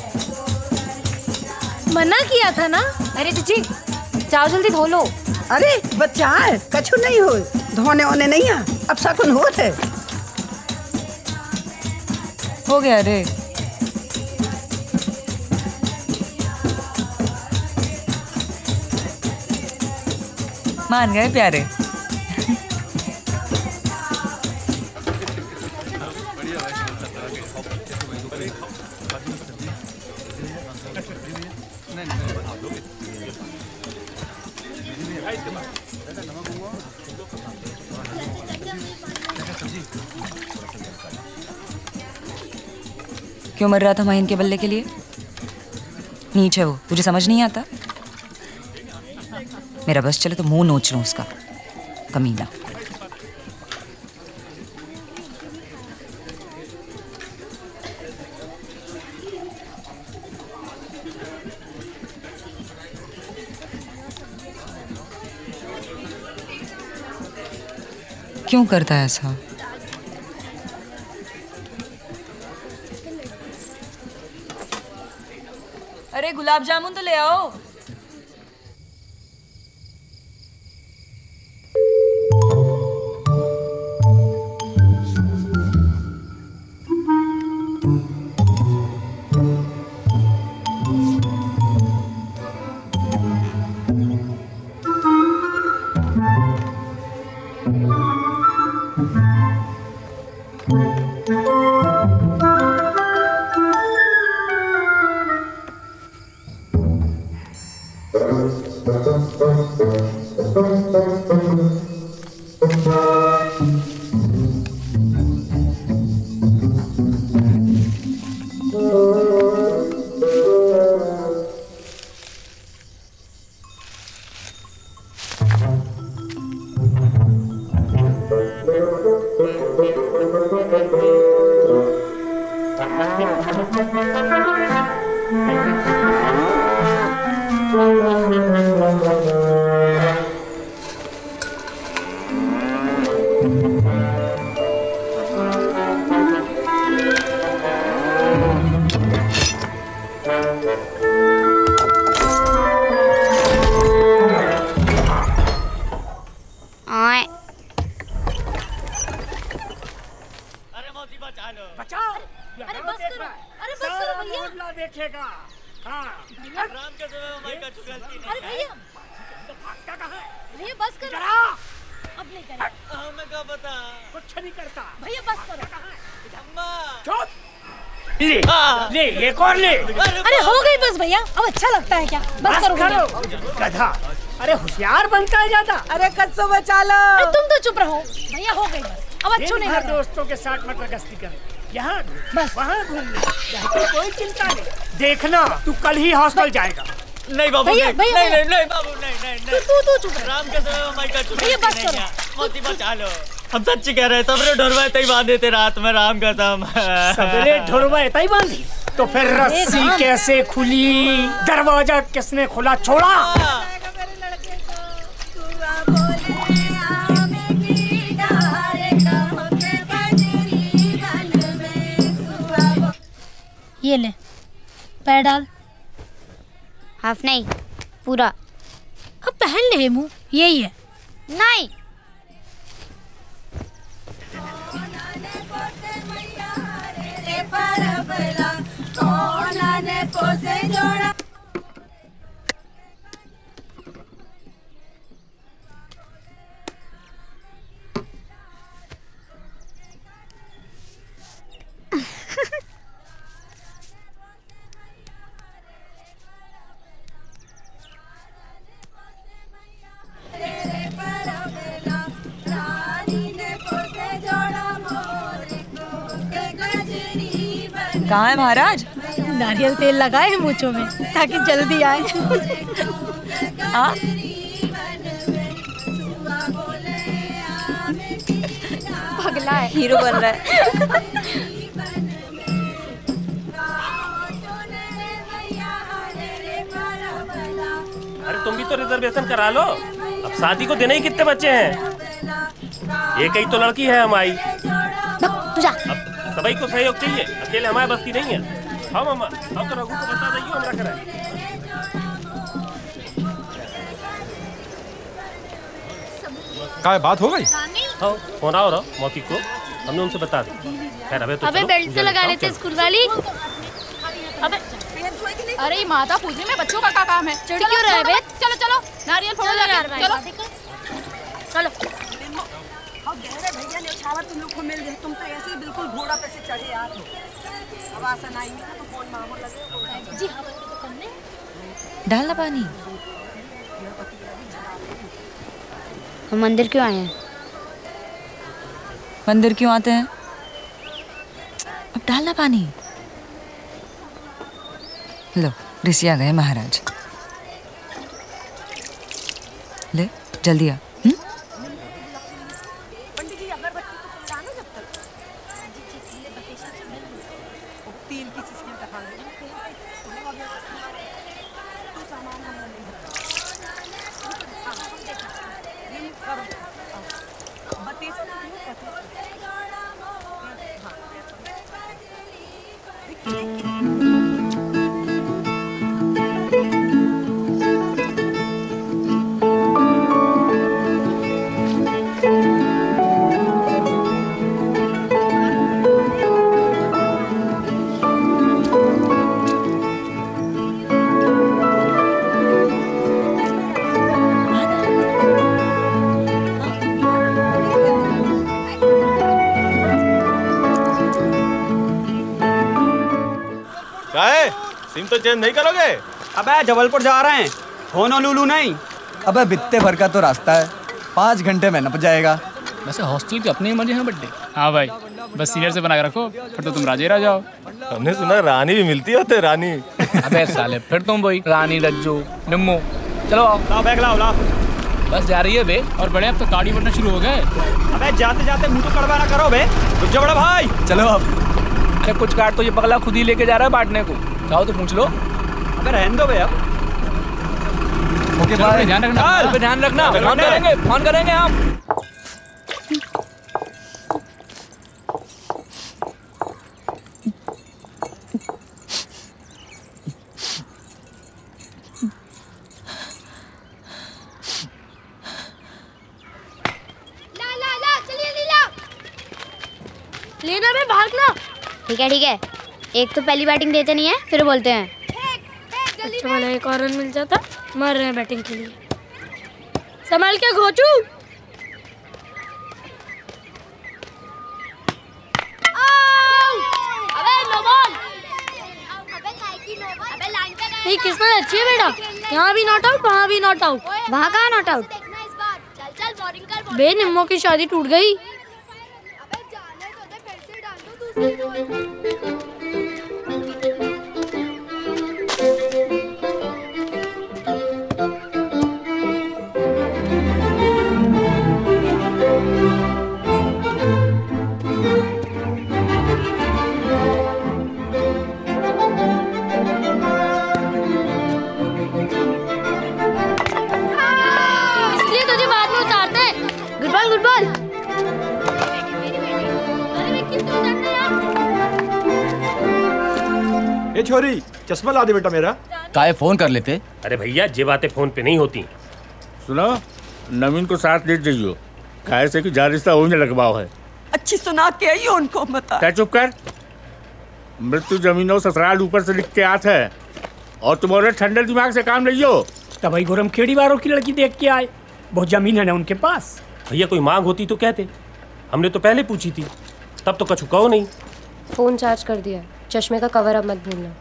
Speaker 6: मना किया था ना।
Speaker 2: अरे जीजी जाओ जल्दी धो लो।
Speaker 16: अरे बच्चा है, कछु नहीं हो, धोने होने नहीं है, अब शकुन हो थे।
Speaker 3: हो गया रे। मान गए प्यारे। क्यों मर रहा था माहिन के बल्ले के लिए? नीच है वो, तुझे समझ नहीं आता? मेरा बस चले तो मुंह नोच लूं उसका, कमीना। क्यों करता है ऐसा? अरे गुलाब जामुन तो ले आओ।
Speaker 12: होशियार बनता है ज्यादा।
Speaker 6: अरे कच्चो बचा लो।
Speaker 12: अरे
Speaker 6: तुम तो चुप रहो भैया, हो गई बस, अब अच्छो नहीं
Speaker 12: कर दोस्तों के साथ मत गस्ती कर, यहाँ बस वहाँ घूमने कोई चिंता नहीं। देखना तू कल ही हॉस्टल जाएगा।
Speaker 4: नहीं बाबू
Speaker 6: भैया,
Speaker 4: नहीं,
Speaker 6: भैया,
Speaker 4: नहीं,
Speaker 6: भैया।
Speaker 4: नहीं नहीं बाबू नहीं नहीं नहीं
Speaker 6: तू तू चुप रह।
Speaker 4: राम के समय में माइका चुप
Speaker 6: भैया बस करो।
Speaker 4: मोती बचा लो। हम सच्ची कह रहे हैं, सबरे ढोरवा तई बांधे थे रात में, राम कसम।
Speaker 12: सबरे ढोरवा तई बांधी तो फिर रस्सी कैसे खुली, दरवाजा किसने खुला छोड़ा?
Speaker 6: ये ले पैर डाल।
Speaker 5: हाफ नहीं पूरा।
Speaker 6: अब पहन ले हेमू, यही है।
Speaker 5: नहीं
Speaker 3: कहाँ है महाराज?
Speaker 6: नारियल तेल लगाए मूंछों में ताकि जल्दी आए।
Speaker 3: आ?
Speaker 9: पगला है, हीरो बन रहा है।
Speaker 8: अरे तुम भी तो रिजर्वेशन करा लो, अब शादी को देने ही कितने बच्चे हैं? एक ही तो लड़की है हमारी।
Speaker 6: तू जा।
Speaker 8: सभी को सहयोग चाहिए, अकेले हमारे बस की नहीं है। हाँ मामा, हम तो रघु को बता देंगे हमरा कराए।
Speaker 17: क्या बात हो गई?
Speaker 8: हाँ फोन आओ रहा मौती को, हमने उनसे बता दी। खैर अबे तो
Speaker 10: अबे
Speaker 8: चलो,
Speaker 10: बेल्ट तो लगा लेते स्कूल वाली।
Speaker 7: अबे अरे माता पूजने में बच्चों का क्या काम है?
Speaker 10: चढ़ क्यों रहा है बे?
Speaker 7: चलो चलो नारियल फोड़ो जाके। चलो
Speaker 10: चलो
Speaker 16: भैया ने उठावा तुम लोग को मिल गए, तुम तो ऐसे ही बिल्कुल घोड़ा पे से चढ़े आ रहे हो। अब आसन आई नहीं तो फोन मामो लगे
Speaker 10: जी।
Speaker 3: डालना पानी।
Speaker 5: हम मंदिर क्यों आए हैं?
Speaker 3: मंदिर क्यों आते हैं? अब डालना पानी। लो ऋषि आ गए महाराज। ले जल्दी आ।
Speaker 14: सिम तो चेंज नहीं करोगे?
Speaker 17: अबे जबलपुर जा रहे हैं, होनोलुलु नहीं।
Speaker 19: अबे बित्ते भर का तो रास्ता है, पाँच घंटे में नप जाएगा।
Speaker 18: वैसे हॉस्टल की अपनी मजे हैं बर्थडे। हाँ भाई, बस सीनियर से बना के रखो, फिर तो तुम राजे रह जाओ।
Speaker 14: हमने सुना रानी भी मिलती होते रानी।
Speaker 18: अबे साले, फिर तुम वही रानी रज्जू निम्मो। चलो आओ,
Speaker 17: लाओ बैग लाओ लाओ।
Speaker 18: बस जा रही है बे, और बड़े अब तो गाड़ी बढ़ना शुरू हो गए।
Speaker 17: अबे जाते जाते मुंह तो कड़वा ना करो बे। रुक जा बड़ा भाई।
Speaker 19: चलो अब।
Speaker 18: अरे कुछ कार्ड तो ये पगला खुद ही लेके जा रहा है बांटने को, चाहो तो पूछ लो।
Speaker 17: अबे रहने दो बे अब।
Speaker 19: Okay bye.
Speaker 18: ध्यान रखना, ध्यान रखना, फोन करेंगे, फोन करेंगे हम।
Speaker 10: लेना में भागना।
Speaker 5: ठीक है ठीक है, एक तो पहली बैटिंग देते नहीं है, फिर बोलते हैं।
Speaker 10: अच्छा वाला एक और रन मिल जाता, मर रहे हैं बैटिंग के लिए। संभाल के घोचू।
Speaker 5: अबे नो बॉल।
Speaker 10: नहीं किस्मत अच्छी है बेटा, यहाँ भी नॉट आउट, वहाँ भी नॉट आउट।
Speaker 5: वहाँ कहाँ नॉट आउट?
Speaker 10: बे निम्मो की शादी टूट गई।
Speaker 5: इसलिए तुझे बाद में उतारते हैं। Good ball good ball.
Speaker 15: ए छोरी, चश्मा ला दे बेटा मेरा।
Speaker 19: काहे फोन कर लेते?
Speaker 8: अरे भैया, ये बातें फोन पे नहीं होती।
Speaker 15: सुनो, नवीन को साथ ले जाइयो, काहे से कि जा रिश्ता होने लगवाओ है।
Speaker 16: अच्छी सुना के आइयो उनको मत।
Speaker 15: क्या चुप कर। मृत्यु जमीनों ससुराल ऊपर से लिख के आते है, और तुम्हारे ठंडे दिमाग से काम लियो।
Speaker 12: तब भाई गोरम खेड़ी वालों की लड़की देख के आए, बहुत जमीन है ना उनके पास।
Speaker 8: भैया कोई मांग होती तो कहते, हमने तो पहले पूछी थी, तब तो कछु कहो नहीं।
Speaker 2: फोन चार्ज कर दिया, चश्मे का कवर अब मत भूलना।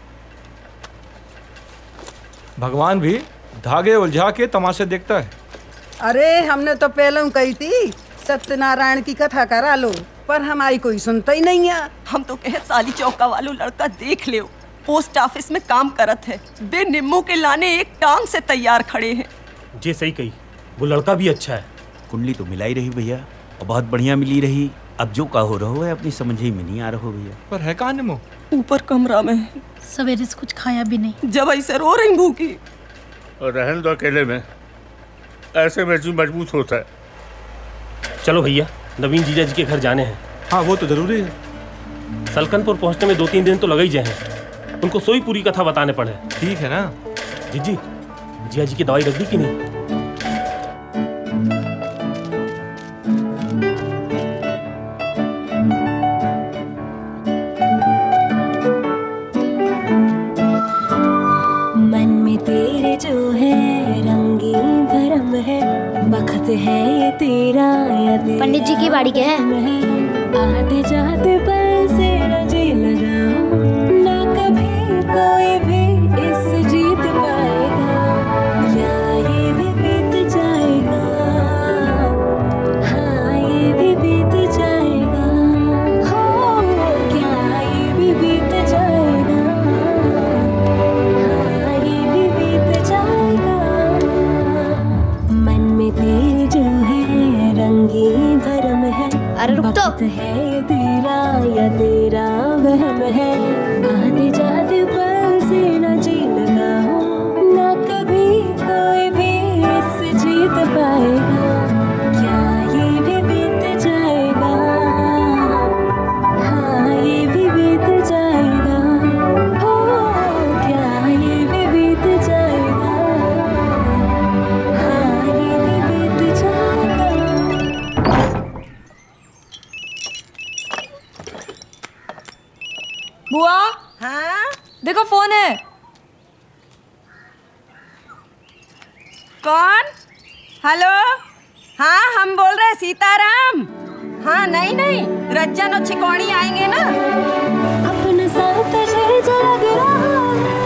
Speaker 15: भगवान भी धागे उलझा के तमाशे देखता है।
Speaker 16: अरे हमने तो पहले कही थी सत्यनारायण की कथा करा लो, पर हमारी कोई सुनता ही नहीं है।
Speaker 20: हम तो कहे साली चौका वालों लड़का देख ले, पोस्ट ऑफिस में काम करत है, बे निम्मो के लाने एक टांग से तैयार खड़े हैं।
Speaker 8: जे सही कही, वो लड़का भी अच्छा है।
Speaker 15: कुंडली तो मिलाई रही भैया, और बहुत बढ़िया मिली रही। अब जो का हो रहा है अपनी समझ ही में नहीं आ रहा हो भैया।
Speaker 17: पर है कहाँ निम्मो?
Speaker 20: ऊपर कमरा में।
Speaker 6: सवेरे से कुछ खाया भी नहीं,
Speaker 20: जब ऐसे रो रही भूखी।
Speaker 15: और रहने दो अकेले में, ऐसे में जी मजबूत होता है।
Speaker 8: चलो भैया, नवीन जीजा जी के घर जाने हैं।
Speaker 15: हाँ वो तो जरूरी है।
Speaker 8: सलकनपुर पहुंचने में दो तीन दिन तो लग ही जाए, उनको सोई पूरी कथा बताने पड़े।
Speaker 17: ठीक है ना
Speaker 8: जीजी, जिया जी की दवाई रख दी कि नहीं?
Speaker 11: मन में तेरे जो है रंगीन भरम है, बखत है ये तेरा या तेरा।
Speaker 5: पंडित जी की बाड़ी के है।
Speaker 11: आते जाते पल से रजे लगाओ, ना कभी कोई भी इस जीत पाएगा, या ये भी बीत जाएगा। हाँ ये भी बीत जाएगा, हो क्या ये भी बीत जाएगा। हाँ ये भी बीत जाएगा। मन में तेरे जो है रंगीन भरम है,
Speaker 5: अरे रुक तो।
Speaker 11: है तेरा या तेरा वहम है, आते जाते पल से न जी लगाओ, ना कभी कोई भी इस जीत पाएगा, क्या ये भी बीत जाएगा। हाँ ये भी बीत जाएगा, हो क्या ये भी बीत जाएगा। हाँ ये भी बीत जाएगा।
Speaker 3: बुआ,
Speaker 16: हाँ
Speaker 3: देखो फोन है।
Speaker 16: कौन? हेलो, हाँ हम बोल रहे सीताराम। हाँ नहीं नहीं, रज्जन और छिकोणी आएंगे ना।
Speaker 11: अपने साथ तुझे जो लग रहा है,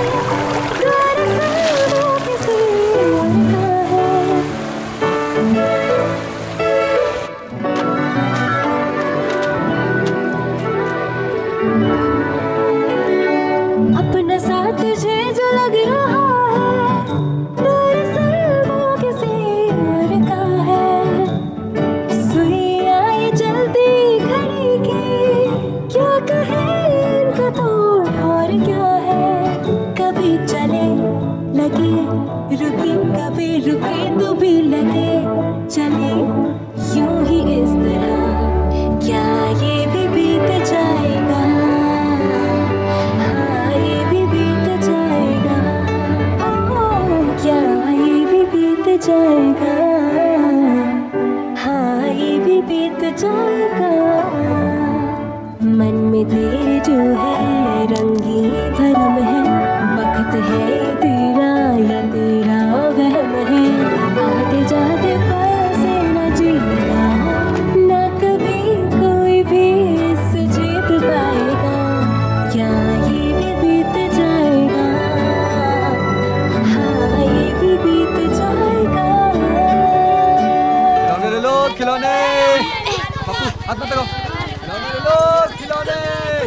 Speaker 19: खिलौने। बापू हाथ मत लगाओ। खिलौने ले लो, खिलौने।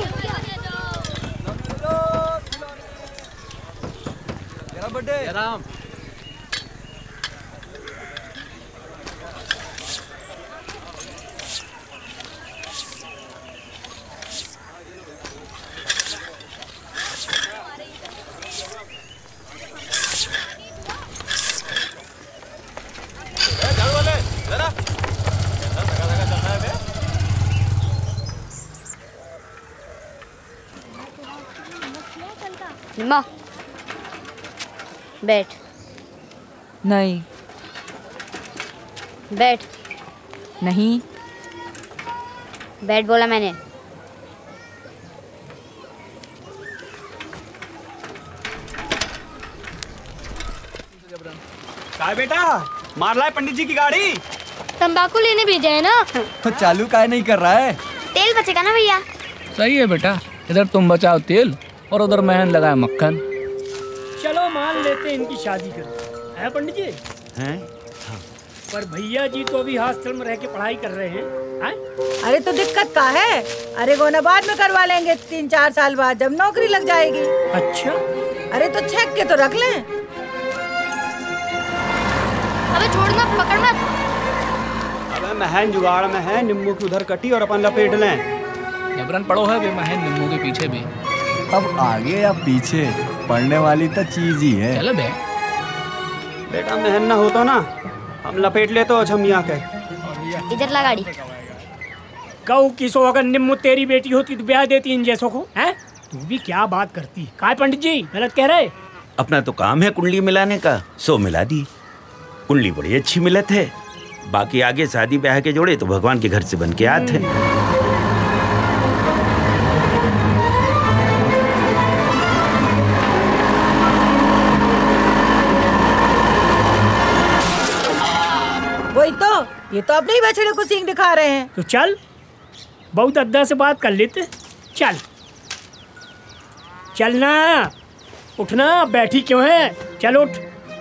Speaker 19: मेरा बर्थडे। राम।
Speaker 5: निम्मा बैठ।
Speaker 3: नहीं।
Speaker 5: बैठ।
Speaker 3: नहीं।
Speaker 5: बैठ बोला मैंने।
Speaker 17: काय बेटा मार लाए पंडित जी की गाड़ी।
Speaker 10: तंबाकू लेने भेजा है ना।
Speaker 19: तो चालू काहे नहीं कर रहा है?
Speaker 5: तेल बचेगा ना भैया।
Speaker 18: सही है बेटा, इधर तुम बचाओ तेल और उधर महन लगाए मक्खन।
Speaker 12: चलो मान लेते इनकी शादी करो, है पंडित जी?
Speaker 15: हैं?
Speaker 12: पर भैया जी तो अभी हॉस्टल में रह के पढ़ाई कर रहे हैं, हैं?
Speaker 16: अरे तो दिक्कत का है? अरे गोना बाद में करवा लेंगे, तीन चार साल बाद जब नौकरी लग जाएगी।
Speaker 12: अच्छा।
Speaker 16: अरे तो छेक के तो रख लें।
Speaker 10: अबे छोड़ना, पकड़ मत।
Speaker 17: अबे महन जुगाड़ में है, निम्बू की उधर कटी और अपन लपेट लें।
Speaker 18: जबरन पड़ो है बे महन निम्बू के पीछे भी।
Speaker 19: अब आगे या पीछे पढ़ने वाली तो चीज ही है।
Speaker 18: चलो बे।
Speaker 17: बेटा महन ना हो तो ना हम लपेट ले तो छमिया के।
Speaker 5: इधर ला गाड़ी।
Speaker 12: कहू किसो अगर निम्मू तेरी बेटी होती तो ब्याह देती इन जैसों को, हैं? तू भी क्या बात करती है? काय पंडित जी गलत कह रहे?
Speaker 15: अपना तो काम है कुंडली मिलाने का, सो मिला दी। कुंडली बड़ी अच्छी मिले थे, बाकी आगे शादी ब्याह के जोड़े तो भगवान के घर से बन के आते।
Speaker 16: वही तो, ये तो अपने ही बछड़े को सींग दिखा रहे हैं।
Speaker 12: तो चल बहुत अद्दा से बात कर लेते। चल चलना, उठना, बैठी क्यों है? चल उठ।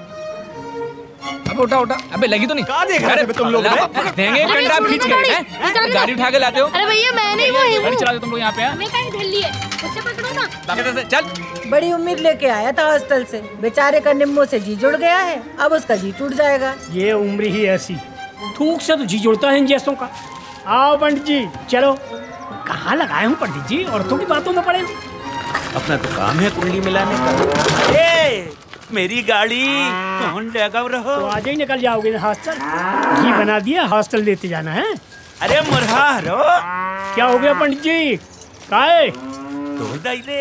Speaker 18: अब उठा उठा। अबे लगी तो नहीं?
Speaker 17: कहाँ देख रहे थे तुम लोग?
Speaker 18: देंगे कंडा खींच के हैं? गाड़ी उठा के लाते हो?
Speaker 10: अरे भैया मैं नहीं, वो हेमू।
Speaker 18: गाड़ी चला दो तुम लोग यहाँ पे।
Speaker 10: हमें कहीं ढिल्ली है, उससे पकड़ो ना।
Speaker 18: बाकी से चल।
Speaker 16: बड़ी उम्मीद लेके आया था हॉस्टल से, बेचारे का निम्मो से जी जुड़ गया है, अब उसका जी टूट जाएगा।
Speaker 12: ये उम्र ही ऐसी, थूक से तो जी जुड़ता है इन जैसों का। आओ पंडित जी चलो। कहाँ लगाए हूँ पंडित जी, औरतों की बातों में पड़े।
Speaker 15: अपना तो काम है कुंडली मिलाने का। ए, मेरी गाड़ी कौन लगा रहो?
Speaker 12: तो आज ही निकल जाओगे हॉस्टल। घी बना दिया, हॉस्टल लेते जाना है।
Speaker 15: अरे मुरहा रो।
Speaker 12: क्या हो गया पंडित जी? काय
Speaker 15: तोड़ दई ले।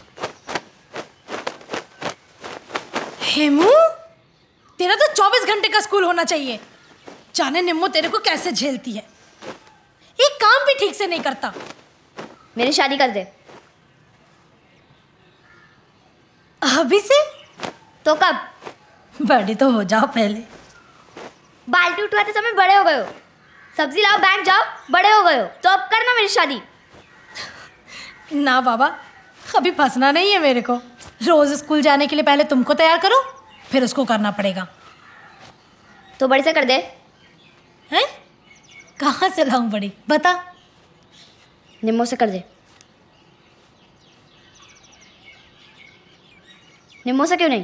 Speaker 6: हेमू, तेरा तो चौबीस घंटे का स्कूल होना चाहिए। जाने निम्मो तेरे को कैसे झेलती है, एक काम भी ठीक से नहीं करता।
Speaker 5: मेरी शादी कर दे।
Speaker 6: अभी से?
Speaker 5: तो कब?
Speaker 6: बड़ी तो हो जाओ पहले।
Speaker 5: बाल्टी उठवाते समय बड़े हो गए हो, सब्जी लाओ बैंक जाओ बड़े हो गए हो, तो अब करना मेरी शादी।
Speaker 6: ना बाबा, अभी फंसना नहीं है मेरे को। रोज स्कूल जाने के लिए पहले तुमको तैयार करो, फिर उसको करना पड़ेगा।
Speaker 5: तो बड़ी से कर दे।
Speaker 6: हैं? कहाँ से लाऊं बड़ी, बता।
Speaker 5: निम्मो से कर दे। निम्मो से क्यों नहीं?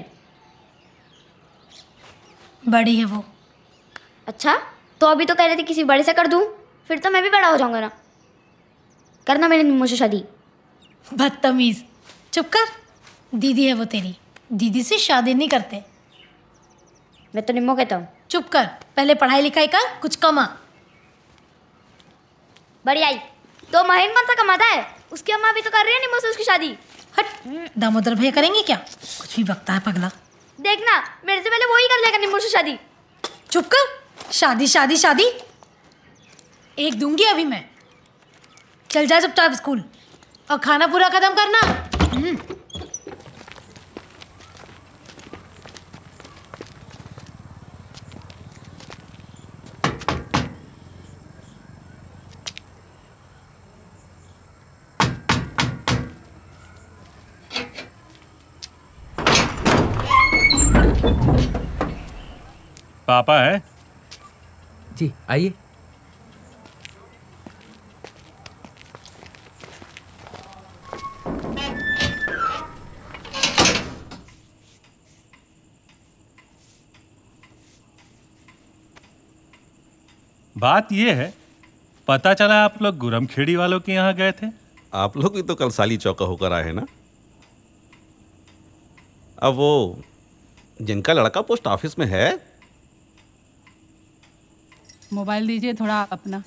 Speaker 6: बड़ी है वो।
Speaker 5: अच्छा, तो अभी तो कह रही थी किसी बड़े से कर दूं, फिर तो मैं भी बड़ा हो जाऊंगा ना। करना मेरे निम्मो से शादी।
Speaker 6: बदतमीज, चुप कर। दीदी है वो तेरी, दीदी से शादी नहीं करते।
Speaker 5: मैं तो निम्मो कहता हूँ।
Speaker 6: चुप कर, पहले पढ़ाई लिखाई कर, कुछ कमा।
Speaker 5: बड़ी आई तो महीन कौन सा कमाता है? उसकी अम्मा भी तो कर रही है निम्मो से उसकी शादी।
Speaker 6: हट, दामोदर भैया करेंगे क्या? कुछ भी बकता है पगला।
Speaker 5: देखना मेरे से पहले वो ही कर लेगा निम्मो से शादी।
Speaker 6: चुप कर। शादी शादी शादी एक दूंगी अभी मैं। चल जा चुपचाप स्कूल, और खाना पूरा खत्म करना।
Speaker 8: पापा है?
Speaker 13: जी आइए।
Speaker 21: बात ये है, पता चला आप लोग गुरमखेड़ी वालों के यहाँ गए थे।
Speaker 22: आप लोग भी तो कल साली चौका होकर आए हैं ना। अब वो जिनका लड़का पोस्ट ऑफिस में है।
Speaker 7: मोबाइल दीजिए थोड़ा अपना।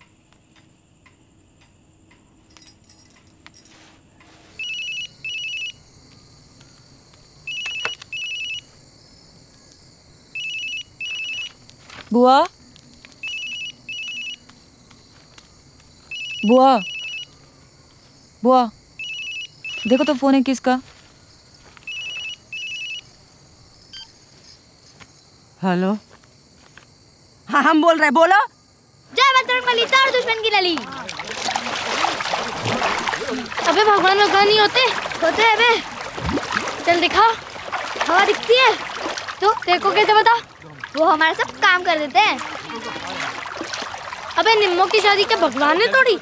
Speaker 3: बुआ बुआ बुआ देखो तो फोन है किसका।
Speaker 20: हेलो। हाँ हम बोल रहे, बोलो।
Speaker 5: जय बजरंग बली, तार दुश्मन की नली।
Speaker 10: अबे भगवान भगवान नहीं होते
Speaker 5: होते हैं बे।
Speaker 10: चल दिखा।
Speaker 5: हवा दिखती है
Speaker 10: तो तेरे को कैसे बता?
Speaker 5: वो हमारा सब काम कर देते हैं।
Speaker 10: अबे निम्मो की शादी क्या भगवान ने तोड़ी?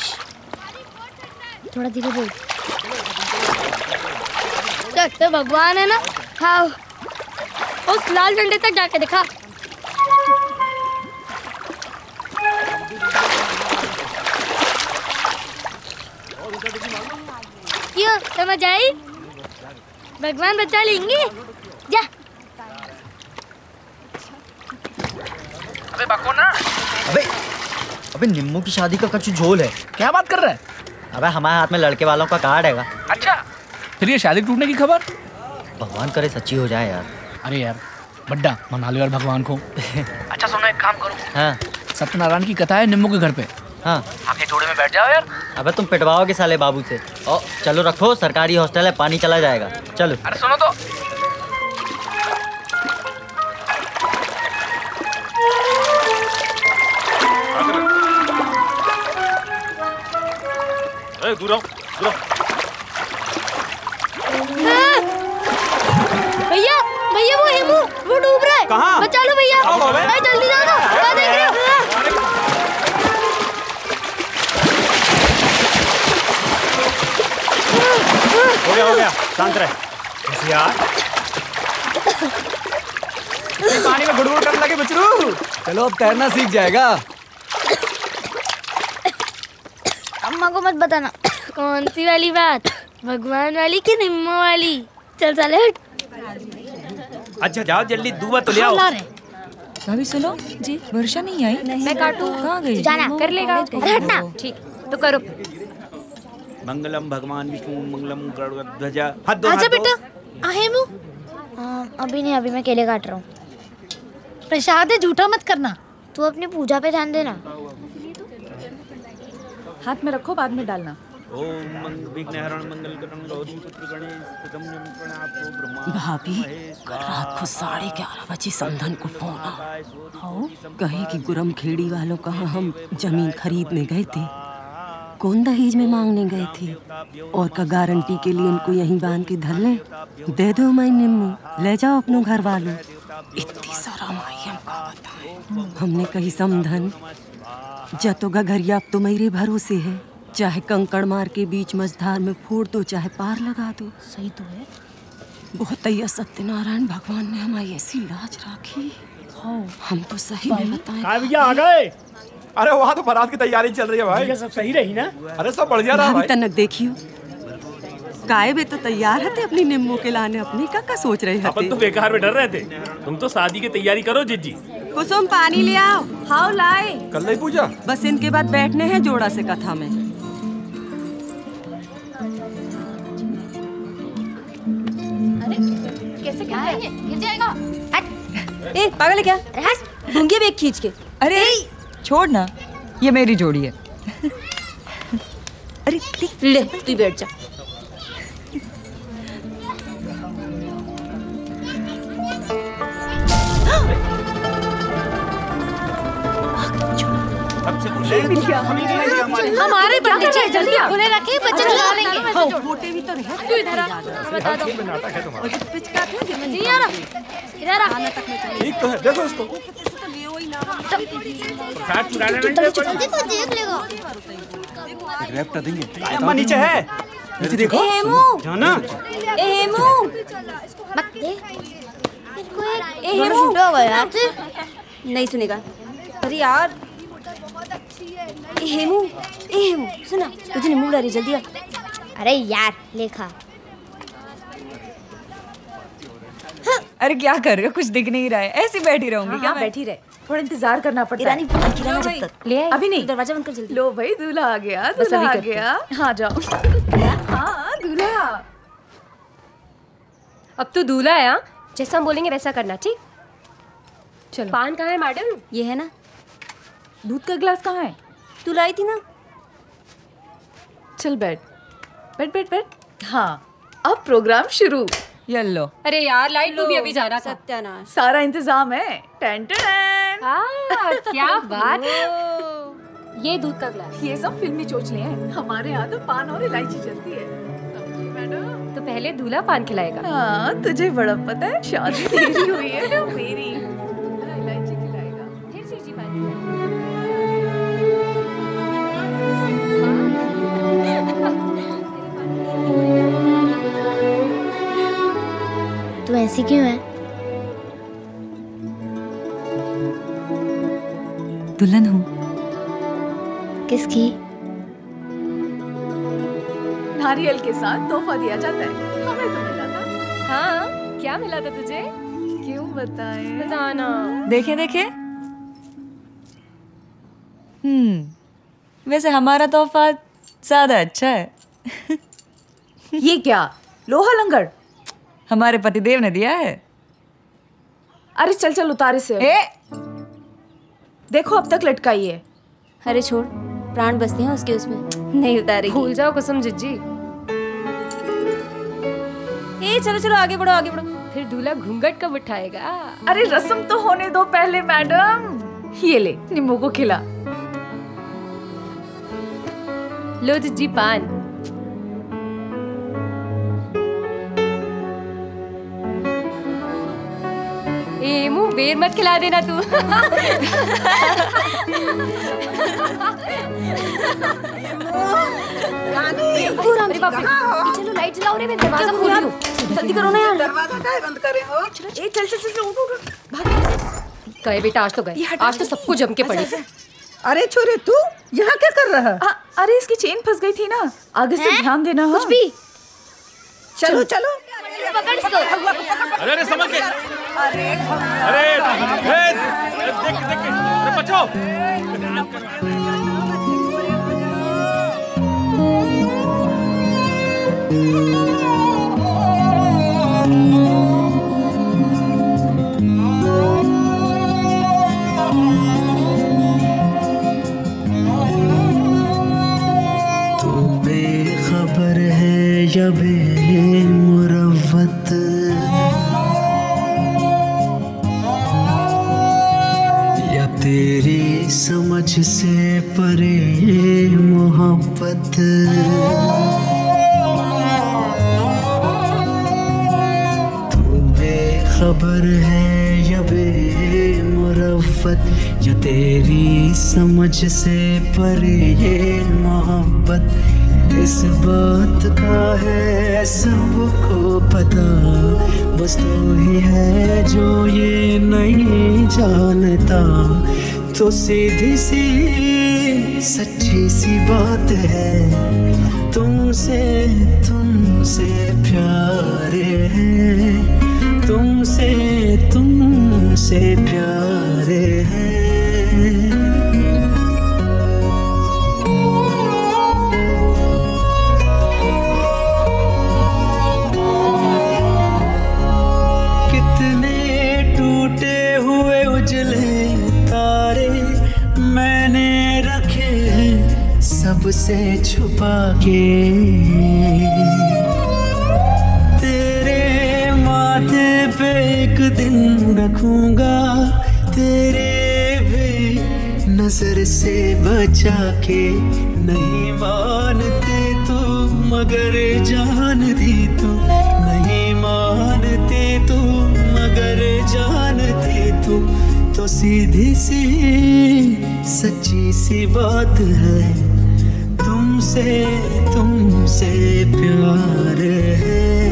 Speaker 5: थोड़ा धीरे बोल।
Speaker 10: तो भगवान है ना।
Speaker 5: हाँ
Speaker 10: उस लाल झंडे तक जाके दिखा। क्यों समझ आई? भगवान बचा लेंगे। जा।
Speaker 18: अबे बको ना।
Speaker 4: अबे अबे निम्मो की शादी का कच्चू झोल है।
Speaker 18: क्या बात कर रहा है?
Speaker 4: अबे हमारे हाथ में लड़के वालों का कार्ड हैगा।
Speaker 18: अच्छा फिर ये शादी टूटने की खबर?
Speaker 4: भगवान करे सच्ची हो जाए यार।
Speaker 18: अरे यार बड्डा मना लो यार भगवान को। अच्छा सुनो एक काम करो।
Speaker 4: हाँ
Speaker 18: सत्यनारायण की कथा है निम्मो के घर पे।
Speaker 4: हाँ
Speaker 18: आके जोड़े में बैठ जाओ यार।
Speaker 4: अबे तुम पिटवाओगे साले बाबू से। ओ चलो रखो, सरकारी हॉस्टल है, पानी चला जाएगा। चलो।
Speaker 18: अरे सुनो तो।
Speaker 8: ए दूर आओ, दूर आओ।
Speaker 10: भैया भैया वो हेमू वो डूब रहा है।
Speaker 8: कहाँ?
Speaker 10: बचा लो भैया। अरे जल्दी जाओ ना। क्या देख रहे हो?
Speaker 8: हो गया हो गया, शांत रहे। होशियार।
Speaker 19: पानी में गुड़गुड़ करने लगे बचरू। चलो अब तैरना सीख जाएगा।
Speaker 10: अम्मा को मत बताना। कौन सी वाली बात? भगवान वाली कि निम्मो वाली? चल साले हट।
Speaker 8: अच्छा जाओ जल्दी दूबा तो ले आओ।
Speaker 3: भाभी सुनो जी, वर्षा नहीं आई।
Speaker 2: मैं काटूं?
Speaker 3: कहाँ गई?
Speaker 2: जाना कर लेगा। अरे हटना। ठीक तो करो।
Speaker 15: मंगलम भगवान विष्णु मंगलम गरुड़ध्वजा। हाथ दो।
Speaker 10: आजा बेटा। आ हेमू।
Speaker 5: अभी नहीं, अभी मैं केले काट रहा हूँ।
Speaker 6: प्रसाद है, झूठा मत करना।
Speaker 5: तू अपनी पूजा पे ध्यान देना।
Speaker 3: हाथ में रखो, बाद में डालना।
Speaker 15: ओम मंगल विघ्नहरण मंगल करण गौरी पुत्र गणेश प्रथम प्रणाम ब्रह्मा।
Speaker 20: भाभी रात को साढ़े ग्यारह बजे समधन को फोन आओ, कहे कि गुरमखेड़ी वालों का हम जमीन खरीदने गए थे, कौन दहेज में मांगने गए थे, और का गारंटी के लिए इनको यहीं बांध के धर ले। दे दो मैं निम्मू, ले जाओ अपनों घर वालों। इतनी सारा माई हम का बताएं। हमने कही समधन जतो घरिया अब तो मेरे भरोसे है, चाहे कंकड़ मार के बीच मझधार में फोड़ दो, चाहे पार लगा दो।
Speaker 6: सही तो है।
Speaker 20: बहुत ही सत्यनारायण भगवान ने हमारी ऐसी लाज राखी। हम तो सही में बताएं।
Speaker 12: भैया आ गए।
Speaker 19: अरे वहाँ तो बारात की तैयारी चल रही है भाई।
Speaker 12: सब सही रही ना?
Speaker 19: अरे सब बढ़िया रहा भाई।
Speaker 20: तनक देखियो काय बे तो तैयार हते अपनी निम्मो के लाने, अपनी का का सोच रहे हते।
Speaker 8: अपन तो बेकार में डर रहे थे, तुम तो शादी की तैयारी करो जिज्जी।
Speaker 20: कुसुम पानी ले आओ। हाउ लाए
Speaker 19: कल नहीं पूजा,
Speaker 20: बस इनके बाद बैठने हैं जोड़ा से कथा में।
Speaker 10: अरे कैसे क्या है ये? गिर जाएगा।
Speaker 3: ए पागल है क्या? घूंगी बैग खींच के। अरे छोड़ ना, ये मेरी जोड़ी है। अरे ले तू बैठ जा।
Speaker 10: हमारे बच्चे चाहिए, जल्दी आओ। खुले रखे बच्चे चला लेंगे।
Speaker 20: छोटे भी तो रहे।
Speaker 10: तू इधर आ, बता दो। जी आ रहा, इधर आ।
Speaker 19: ठीक तो है, देखो इसको।
Speaker 10: जल्दी तो देख लेगा।
Speaker 19: एक रैप देंगे।
Speaker 17: अम्मा नीचे है,
Speaker 19: नीचे देखो।
Speaker 3: ए हेमू,
Speaker 17: जाना।
Speaker 3: ए हेमू,
Speaker 10: मत दे।
Speaker 3: ए हेमू, नहीं सुनेगा। अरे यार
Speaker 5: ए हेमू, ए हेमू, सुना तुझे नींबू ला रही, जल्दी आ। अरे यार लेखा।
Speaker 3: अरे क्या कर रहे हो, कुछ दिख नहीं रहा है, ऐसी बैठी रहूंगी
Speaker 1: हाँ,
Speaker 3: क्या?
Speaker 1: हाँ, बैठी रहे, थोड़ा इंतजार करना पड़ता है।
Speaker 5: खिलाना जब तक। ले आए,
Speaker 1: अभी नहीं,
Speaker 5: दरवाजा बंद कर जल्दी।
Speaker 1: लो भाई दूल्हा आ गया,
Speaker 5: बस
Speaker 1: दूल्हा
Speaker 5: अभी
Speaker 1: आ
Speaker 5: करते
Speaker 1: गया। हाँ जाओ। हाँ दूल्हा।
Speaker 2: अब तू दूल्हा है हाँ? जैसा हम बोलेंगे वैसा करना, ठीक?
Speaker 1: चलो।
Speaker 2: पान कहाँ है मैडम?
Speaker 5: ये है ना।
Speaker 1: दूध का गिलास कहाँ है?
Speaker 5: तू लाई थी ना।
Speaker 1: चल बैठ बैठ बैठ बैठ। हाँ अब प्रोग्राम शुरू।
Speaker 3: येलो।
Speaker 2: अरे यार लाइट को भी अभी जाना था।
Speaker 5: सत्यानाश।
Speaker 1: सारा इंतजाम है। टन टन।
Speaker 2: हाँ क्या बात। ये दूध का गिलास।
Speaker 1: ये सब फिल्मी चोचले हैं, हमारे यहाँ तो पान और इलायची चलती है। समझी मैडम?
Speaker 2: तो पहले दूल्हा पान खिलाएगा।
Speaker 1: हाँ तुझे बड़ा पता है, शादी तेरी हुई है ना मेरी। इलायची खिलाएगा,
Speaker 2: फिर चीजी पान खिलाएगा।
Speaker 5: तू ऐसी क्यों है?
Speaker 3: दुल्हन हूँ।
Speaker 5: किसकी?
Speaker 1: नारियल के साथ तोहफा दिया जाता है, हमें तो मिला था।
Speaker 2: हाँ क्या मिला था तुझे?
Speaker 1: क्यों बताए?
Speaker 2: बताना।
Speaker 3: देखे देखे। हम्म वैसे हमारा तोहफा ज्यादा अच्छा है।
Speaker 1: ये क्या लोहा लंगड़?
Speaker 3: हमारे पतिदेव ने दिया है।
Speaker 1: अरे चल चल उतारे से।
Speaker 3: ए!
Speaker 1: देखो अब तक लटकाई है।
Speaker 5: अरे छोड़, प्राण बसते हैं उसके, उसमें नहीं उतारेगी।
Speaker 2: भूल जाओ कसम जिज्जी।
Speaker 5: ए चलो चलो आगे बढ़ो आगे बढ़ो।
Speaker 2: फिर दूल्हा घूंघट कब उठाएगा?
Speaker 1: अरे रस्म तो होने दो पहले मैडम। ये ले नींबू को खिला।
Speaker 2: लो जिज्जी पान। ए मुंह बेर मत खिला देना तू।
Speaker 5: अरे बाप रे, चलो लाइट जलाओ रे, मैं दरवाजा खोल लूं। जल्दी करो ना यार।
Speaker 16: दरवाजा काहे बंद करे हो?
Speaker 1: ए चल चल चल उठ उठ भाग यहाँ से।
Speaker 2: गए बेटा, आज तो गए, आज तो सबको जम के पड़े।
Speaker 16: अरे छोरे तू यहाँ क्या कर रहा है?
Speaker 1: अरे इसकी चेन फंस गई थी ना, आगे से ध्यान देना।
Speaker 5: कुछ भी।
Speaker 16: चलो चलो
Speaker 5: पकड़ इसको।
Speaker 8: अरे अरे समझ के।
Speaker 16: अरे
Speaker 8: अरे ए, देख देख अरे बचाओ।
Speaker 9: तू बेखबर है या बेमुरव्वत, या तेरी समझ से परे मोहब्बत। तू बेखबर है या बेमुरव्वत, या तेरी समझ से परे मोहब्बत। इस बात का है सबको पता, बस तू ही है जो ये नहीं जानता। तो सीधी सी सच्ची सी बात है, तुमसे तुमसे प्यार है, तुमसे तुमसे प्यार है। सबसे छुपा के, तेरे माथे पे एक दिन रखूंगा, तेरे भी नजर से बचा के। नहीं मानते तू मगर जानती तू, नहीं मानते तू मगर जानती तू। तो सीधी सी सच्ची सी बात है, तुमसे तुमसे प्यार है,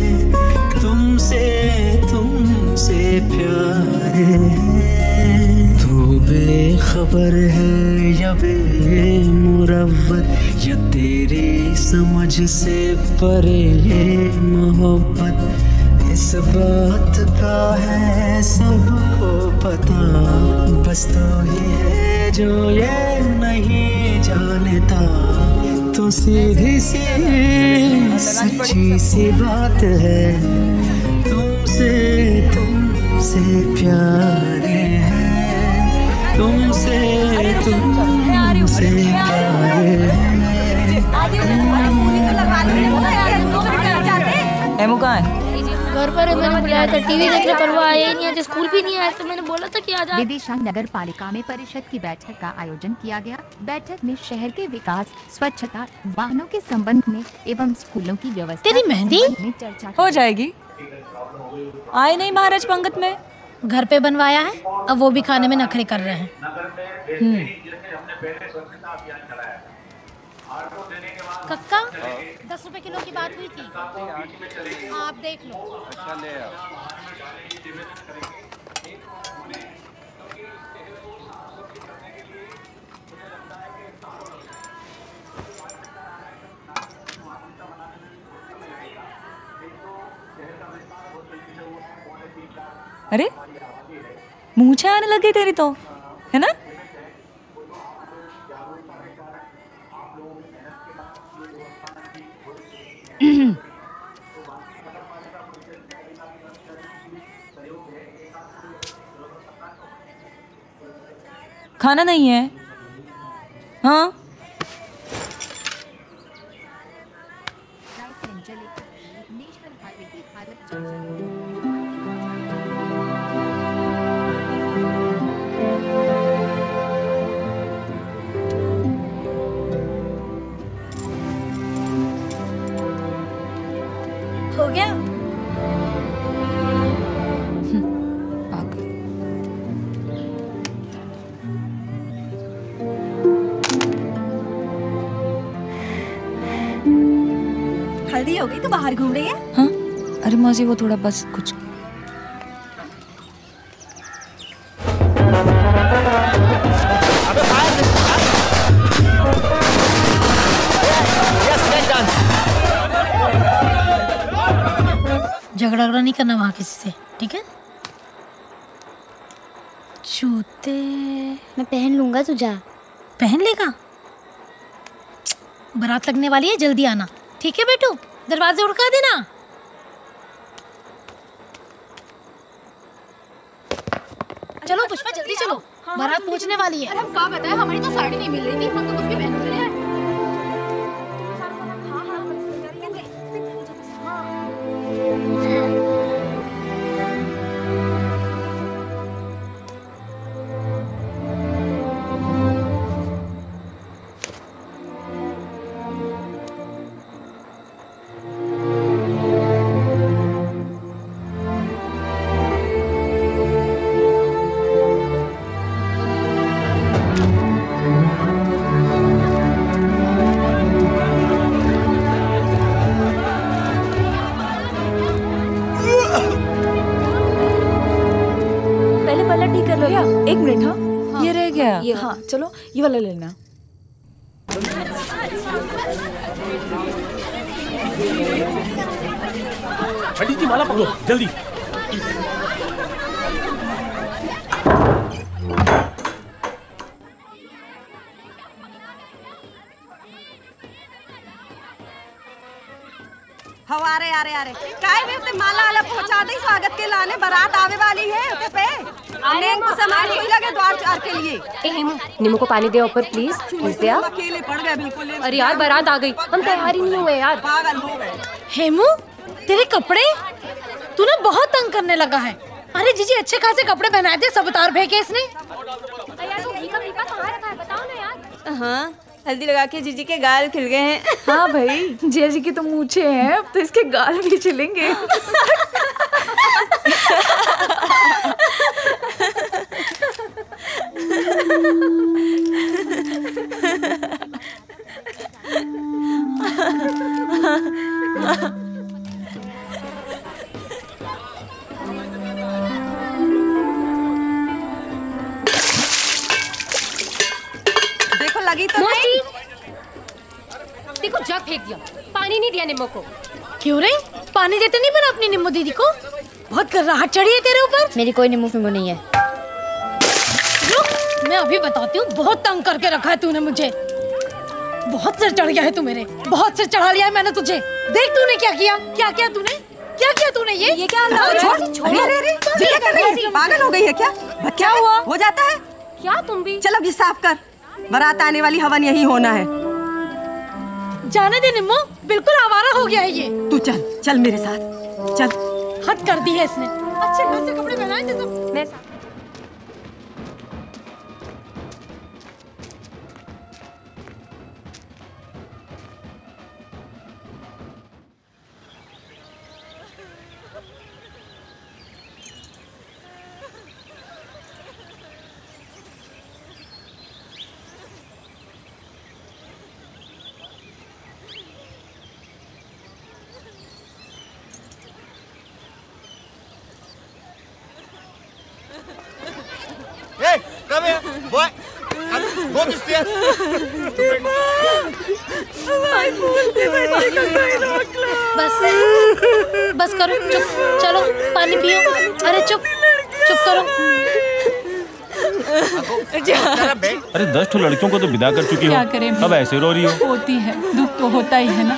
Speaker 9: तुमसे तुमसे प्यार है। तू बेखबर है या बेमुरव्वत, या तेरी समझ से परे ये मोहब्बत, इस बात का है सबको पता, बस तो ही है जो ये नहीं जानता। तो सीधी सी सच्ची सी बात है, तुमसे तुमसे प्यार है, तुमसे तुमसे प्यार है।
Speaker 3: हेमू कहाँ है?
Speaker 10: घर पर है, मैंने बुलाया था, टीवी देखने पर वो आया ही नहीं, आज स्कूल भी नहीं आया, तो मैंने बोला था कि आ जा।
Speaker 11: विदिशा नगर पालिका में परिषद की बैठक का आयोजन किया गया। बैठक में शहर के विकास, स्वच्छता, वाहनों के संबंध में एवं स्कूलों की व्यवस्था
Speaker 6: तेरी मेहंदी
Speaker 11: में चर्चा
Speaker 3: हो जाएगी। आए नहीं महाराज पंगत में?
Speaker 6: घर पे बनवाया है, अब वो भी खाने में नखरे कर रहे हैं। कक्का, दस रुपए किलो की बात हुई थी, आप देख लो।
Speaker 3: अरे मूछें आने लगी तेरी तो, है ना? खाना नहीं है? हाँ
Speaker 6: हो गया?
Speaker 3: हल्दी हो गई तो बाहर घूम रही है? हाँ अरे मौसी वो थोड़ा बस कुछ
Speaker 6: झगड़ा वगड़ा नहीं करना वहाँ किसी से, ठीक है? जूते
Speaker 5: मैं पहन लूंगा, तू जा।
Speaker 6: पहन लेगा? बारात लगने वाली है, जल्दी आना, ठीक है बेटू? दरवाजे उड़का देना। चलो पुष्पा जल्दी चलो, बारात पहुंचने वाली है।
Speaker 7: अरे हम क्या बताएं, हमारी तो साड़ी नहीं मिल रही थी, हम तो कुछ भी पहन चले आए।
Speaker 3: एक मिनट। हाँ, हाँ ये रह गया।
Speaker 1: ये हाँ चलो ये वाला लेना।
Speaker 8: छठी की माला पकड़ो जल्दी।
Speaker 16: हवारे अरे अरे काय भी ते माला वाला पहुंचा दे, स्वागत के लाने बारात आवे वाली है उते पे। अनेक को सामान कोई लगे द्वार चार के लिए।
Speaker 2: ए हेमू, निम्मो को पानी दे ऊपर प्लीज। प्लीज दे।
Speaker 16: अकेले पड़ गए बिल्कुल।
Speaker 2: अरे यार बारात आ गई, हम तैयार ही नहीं हुए यार।
Speaker 16: पागल हो गए।
Speaker 6: हेमू तेरे कपड़े तूने बहुत तंग करने लगा है। अरे जीजी अच्छे खासे कपड़े पहनाए थे, सब उतार फेंके इसने।
Speaker 2: यार वो घी का पीपा कहाँ रखा है बताओ ना यार।
Speaker 1: हाँ हल्दी लगा के जीजी के गाल खिल गए हैं। हाँ भाई जीजी की तो मूछें हैं, अब तो इसके गाल भी छिलेंगे।
Speaker 16: लगी तो नहीं?
Speaker 2: देखो जग फेंक दिया, पानी नहीं दिया निम्मो को।
Speaker 6: क्यों रे? पानी देते नहीं बना अपनी निम्मो दीदी को? बहुत गर्राहट चढ़ी है तेरे ऊपर।
Speaker 5: मेरी कोई निम्मो फिम्मो नहीं है।
Speaker 6: रुक, मैं अभी बताती हूँ। बहुत तंग करके रखा है तूने मुझे। बहुत सिर चढ़ गया है तू मेरे, बहुत सिर चढ़ा लिया है मैंने तुझे। देख तूने क्या किया, क्या किया तूने, क्या किया तूने? ये
Speaker 16: ये क्या? पागल हो गई है क्या? क्या हुआ? हो जाता है
Speaker 2: क्या? तुम भी
Speaker 16: चल अब ये साफ कर। बारात आने वाली हवन यही होना है।
Speaker 6: जाने दे निम्मो, बिल्कुल आवारा हो गया है ये।
Speaker 16: तू चल चल मेरे साथ चल।
Speaker 6: हद कर दी है इसने। अच्छे खासे कपड़े पहनाए थे सब।
Speaker 2: मैं
Speaker 13: Hey, come here, boy. Go this here.
Speaker 6: बस बस करो, चुप। चलो पानी पियो। अरे चुप चुप करो।
Speaker 21: अरे दस ठो लड़कियों को तो विदा कर चुकी हो,
Speaker 7: क्या करें?
Speaker 21: अब ऐसे रो रही हो?
Speaker 7: होती है, दुख तो होता ही है ना।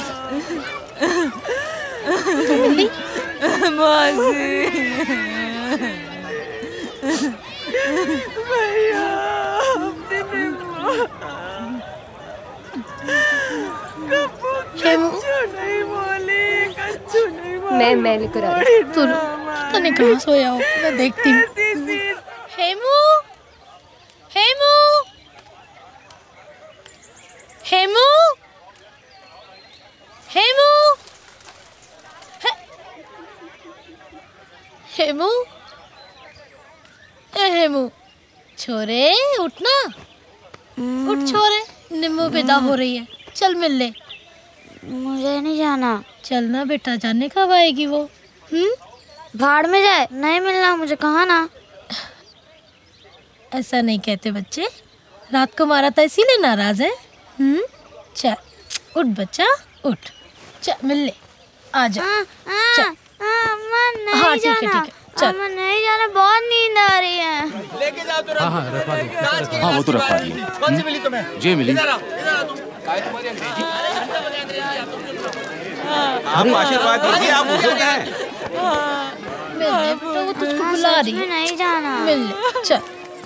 Speaker 6: हेमू,
Speaker 2: मैं मैं लेकर आ रही हूँ।
Speaker 6: तू पता नहीं कहाँ सोया हो, मैं देखती हूँ। हेमू, हेमू, हेमू, हेमू, हेमू, ए हेमू, छोरे उठना, उठ छोरे। निम्मो विदा हो रही है, चल मिल ले।
Speaker 5: मुझे नहीं जाना।
Speaker 6: चलना बेटा, जाने कब आएगी वो? हम्म,
Speaker 5: भाड़ में जाए, नहीं मिलना मुझे। कहाँ ना?
Speaker 6: ऐसा नहीं कहते बच्चे, रात को मारा था इसीलिए नाराज है। हम्म, चल उठ बच्चा, उठ, चल मिल ले, आ जा। चल।
Speaker 5: नहीं
Speaker 6: हाँ ठीक है
Speaker 5: जाना।
Speaker 6: ठीक है, चल।
Speaker 5: अम्मा नहीं जाना, बहुत नींद आ रही है।
Speaker 13: लेके जाओ तो
Speaker 18: हाँ हाँ रखवा दो। हाँ वो तो रखवा दिए।
Speaker 13: कौन सी मिली तुम्हें?
Speaker 18: जे मिली।
Speaker 13: इधर आओ, इधर आओ तुम। आप आशीर्वाद दीजिए, आप बुजुर्ग हैं।
Speaker 6: मिल ले बेटा, वो तुझको बुला रही है।
Speaker 5: नहीं जाना।
Speaker 6: मिल ले, चल।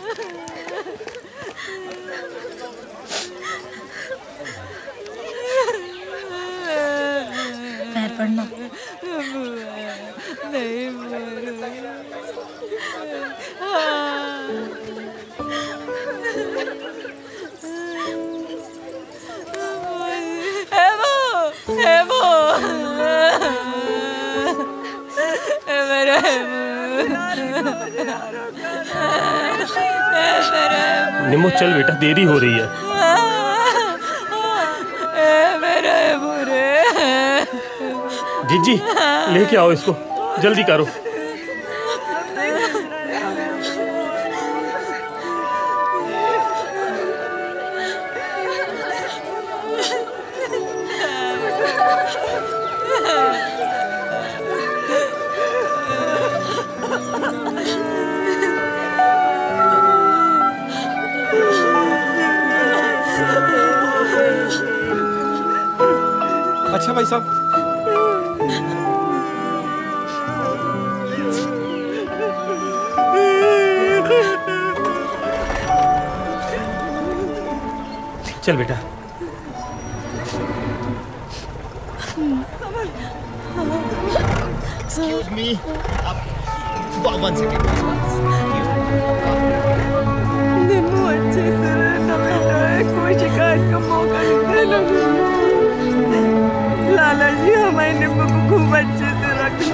Speaker 6: पैर पड़ना।
Speaker 3: नहीं हेमू, हेमू, मेरा
Speaker 8: निम्मो चल बेटा, देरी हो रही है।
Speaker 3: मेरा हेमू रे।
Speaker 8: जीजी लेके आओ इसको, जल्दी करो।
Speaker 17: अच्छा भाई साहब,
Speaker 8: चल बेटा।
Speaker 13: Excuse me, one second.
Speaker 3: Nimmo अच्छे से रहना बेटा, कोई शिकायत का मौका नहीं देना। लाला जी हमारे निम्मो को खूब अच्छे से रखना।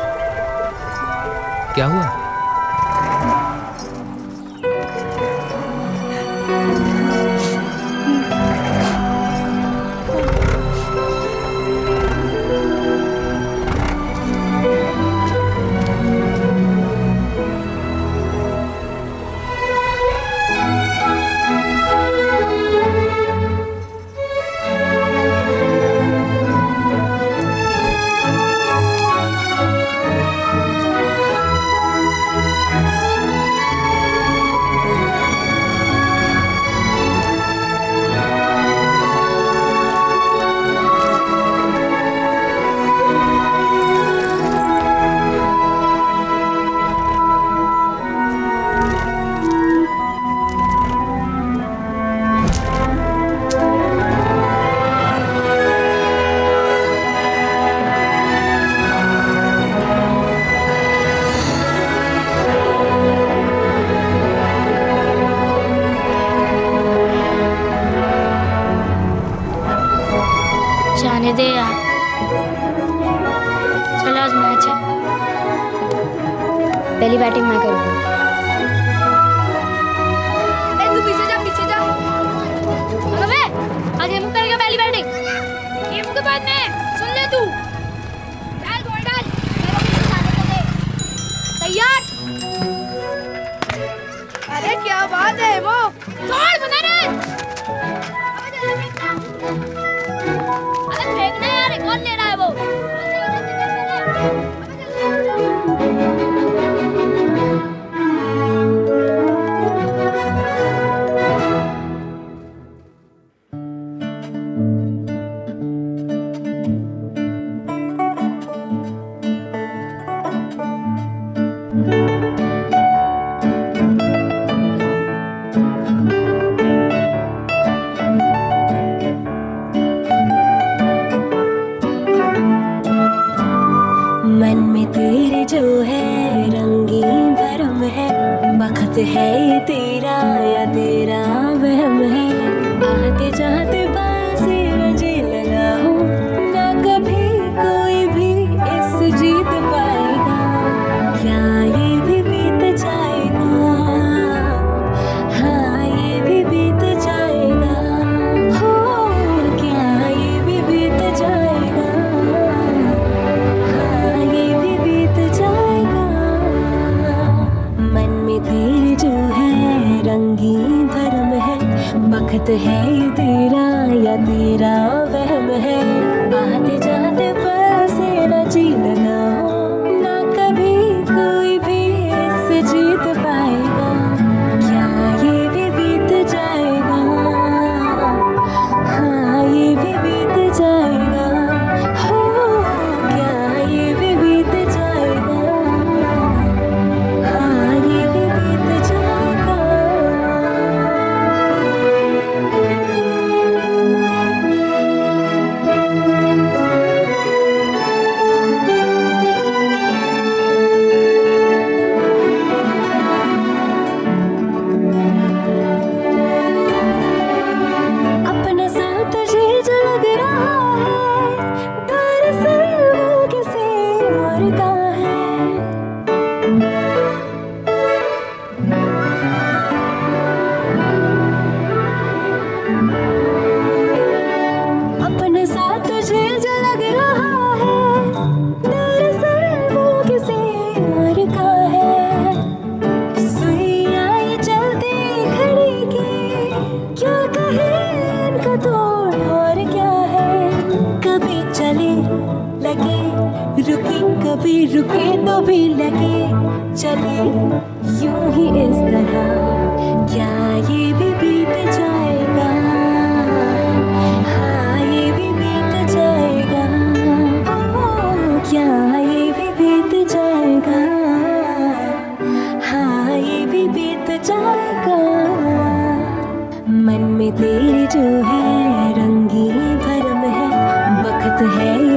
Speaker 18: क्या हुआ?
Speaker 5: पहली बैटिंग मैं करूंगा।
Speaker 10: ए तू पीछे जा पीछे जा। अबे आज हेमू करेगा पहली बैटिंग। हेमू के बाद मैं सुन ले तू। डाल बॉल डाल। तैयार।
Speaker 7: अरे क्या बात है वो।
Speaker 10: छोड़ बना रे। अबे फेंकना यार कौन ले रहा है वो।
Speaker 20: है ये तेरा या तेरा वहम है। आते जाते बाजी रजे लगा हूँ ना कभी कोई भी इस जीत पाएगा। क्या ये भी बीत जाएगा। हाँ ये भी बीत जाएगा। हो क्या ये भी बीत जाएगा। हाँ ये भी बीत जाएगा। मन में तेरे जो है रंगीन भरम है। वक्त है ये तेरा या तेरा वहम है। आते जाते बसे न जी लगा हो ना कभी कोई भी इससे जीत पाएगा। क्या ये भी बीत जाएगा। हाँ ये भी बीत जाएगा। हो क्या ये भी बीत जाएगा। हाँ ये भी बीत जाएगा। अपना साथ तुझे जो लग रहा है दरअसल वो किसी और का है। अपने साथ तुझे जो लग रहा है दरअसल वो किसी और का है। सुइयां ये चलती खड़ी की क्या कहे इनका तोड़ और क्या है। कभी चले लगे रुके कभी रुके तो भी लगे चले यूं ही इस तरह। क्या ये भी बीत जाएगा। हाँ ये भी बीत जाएगा। ओ क्या ये भी बीत जाएगा। हाँ ये भी बीत जाएगा। मन में तेरे जो है रंगीन भरम है। वक्त है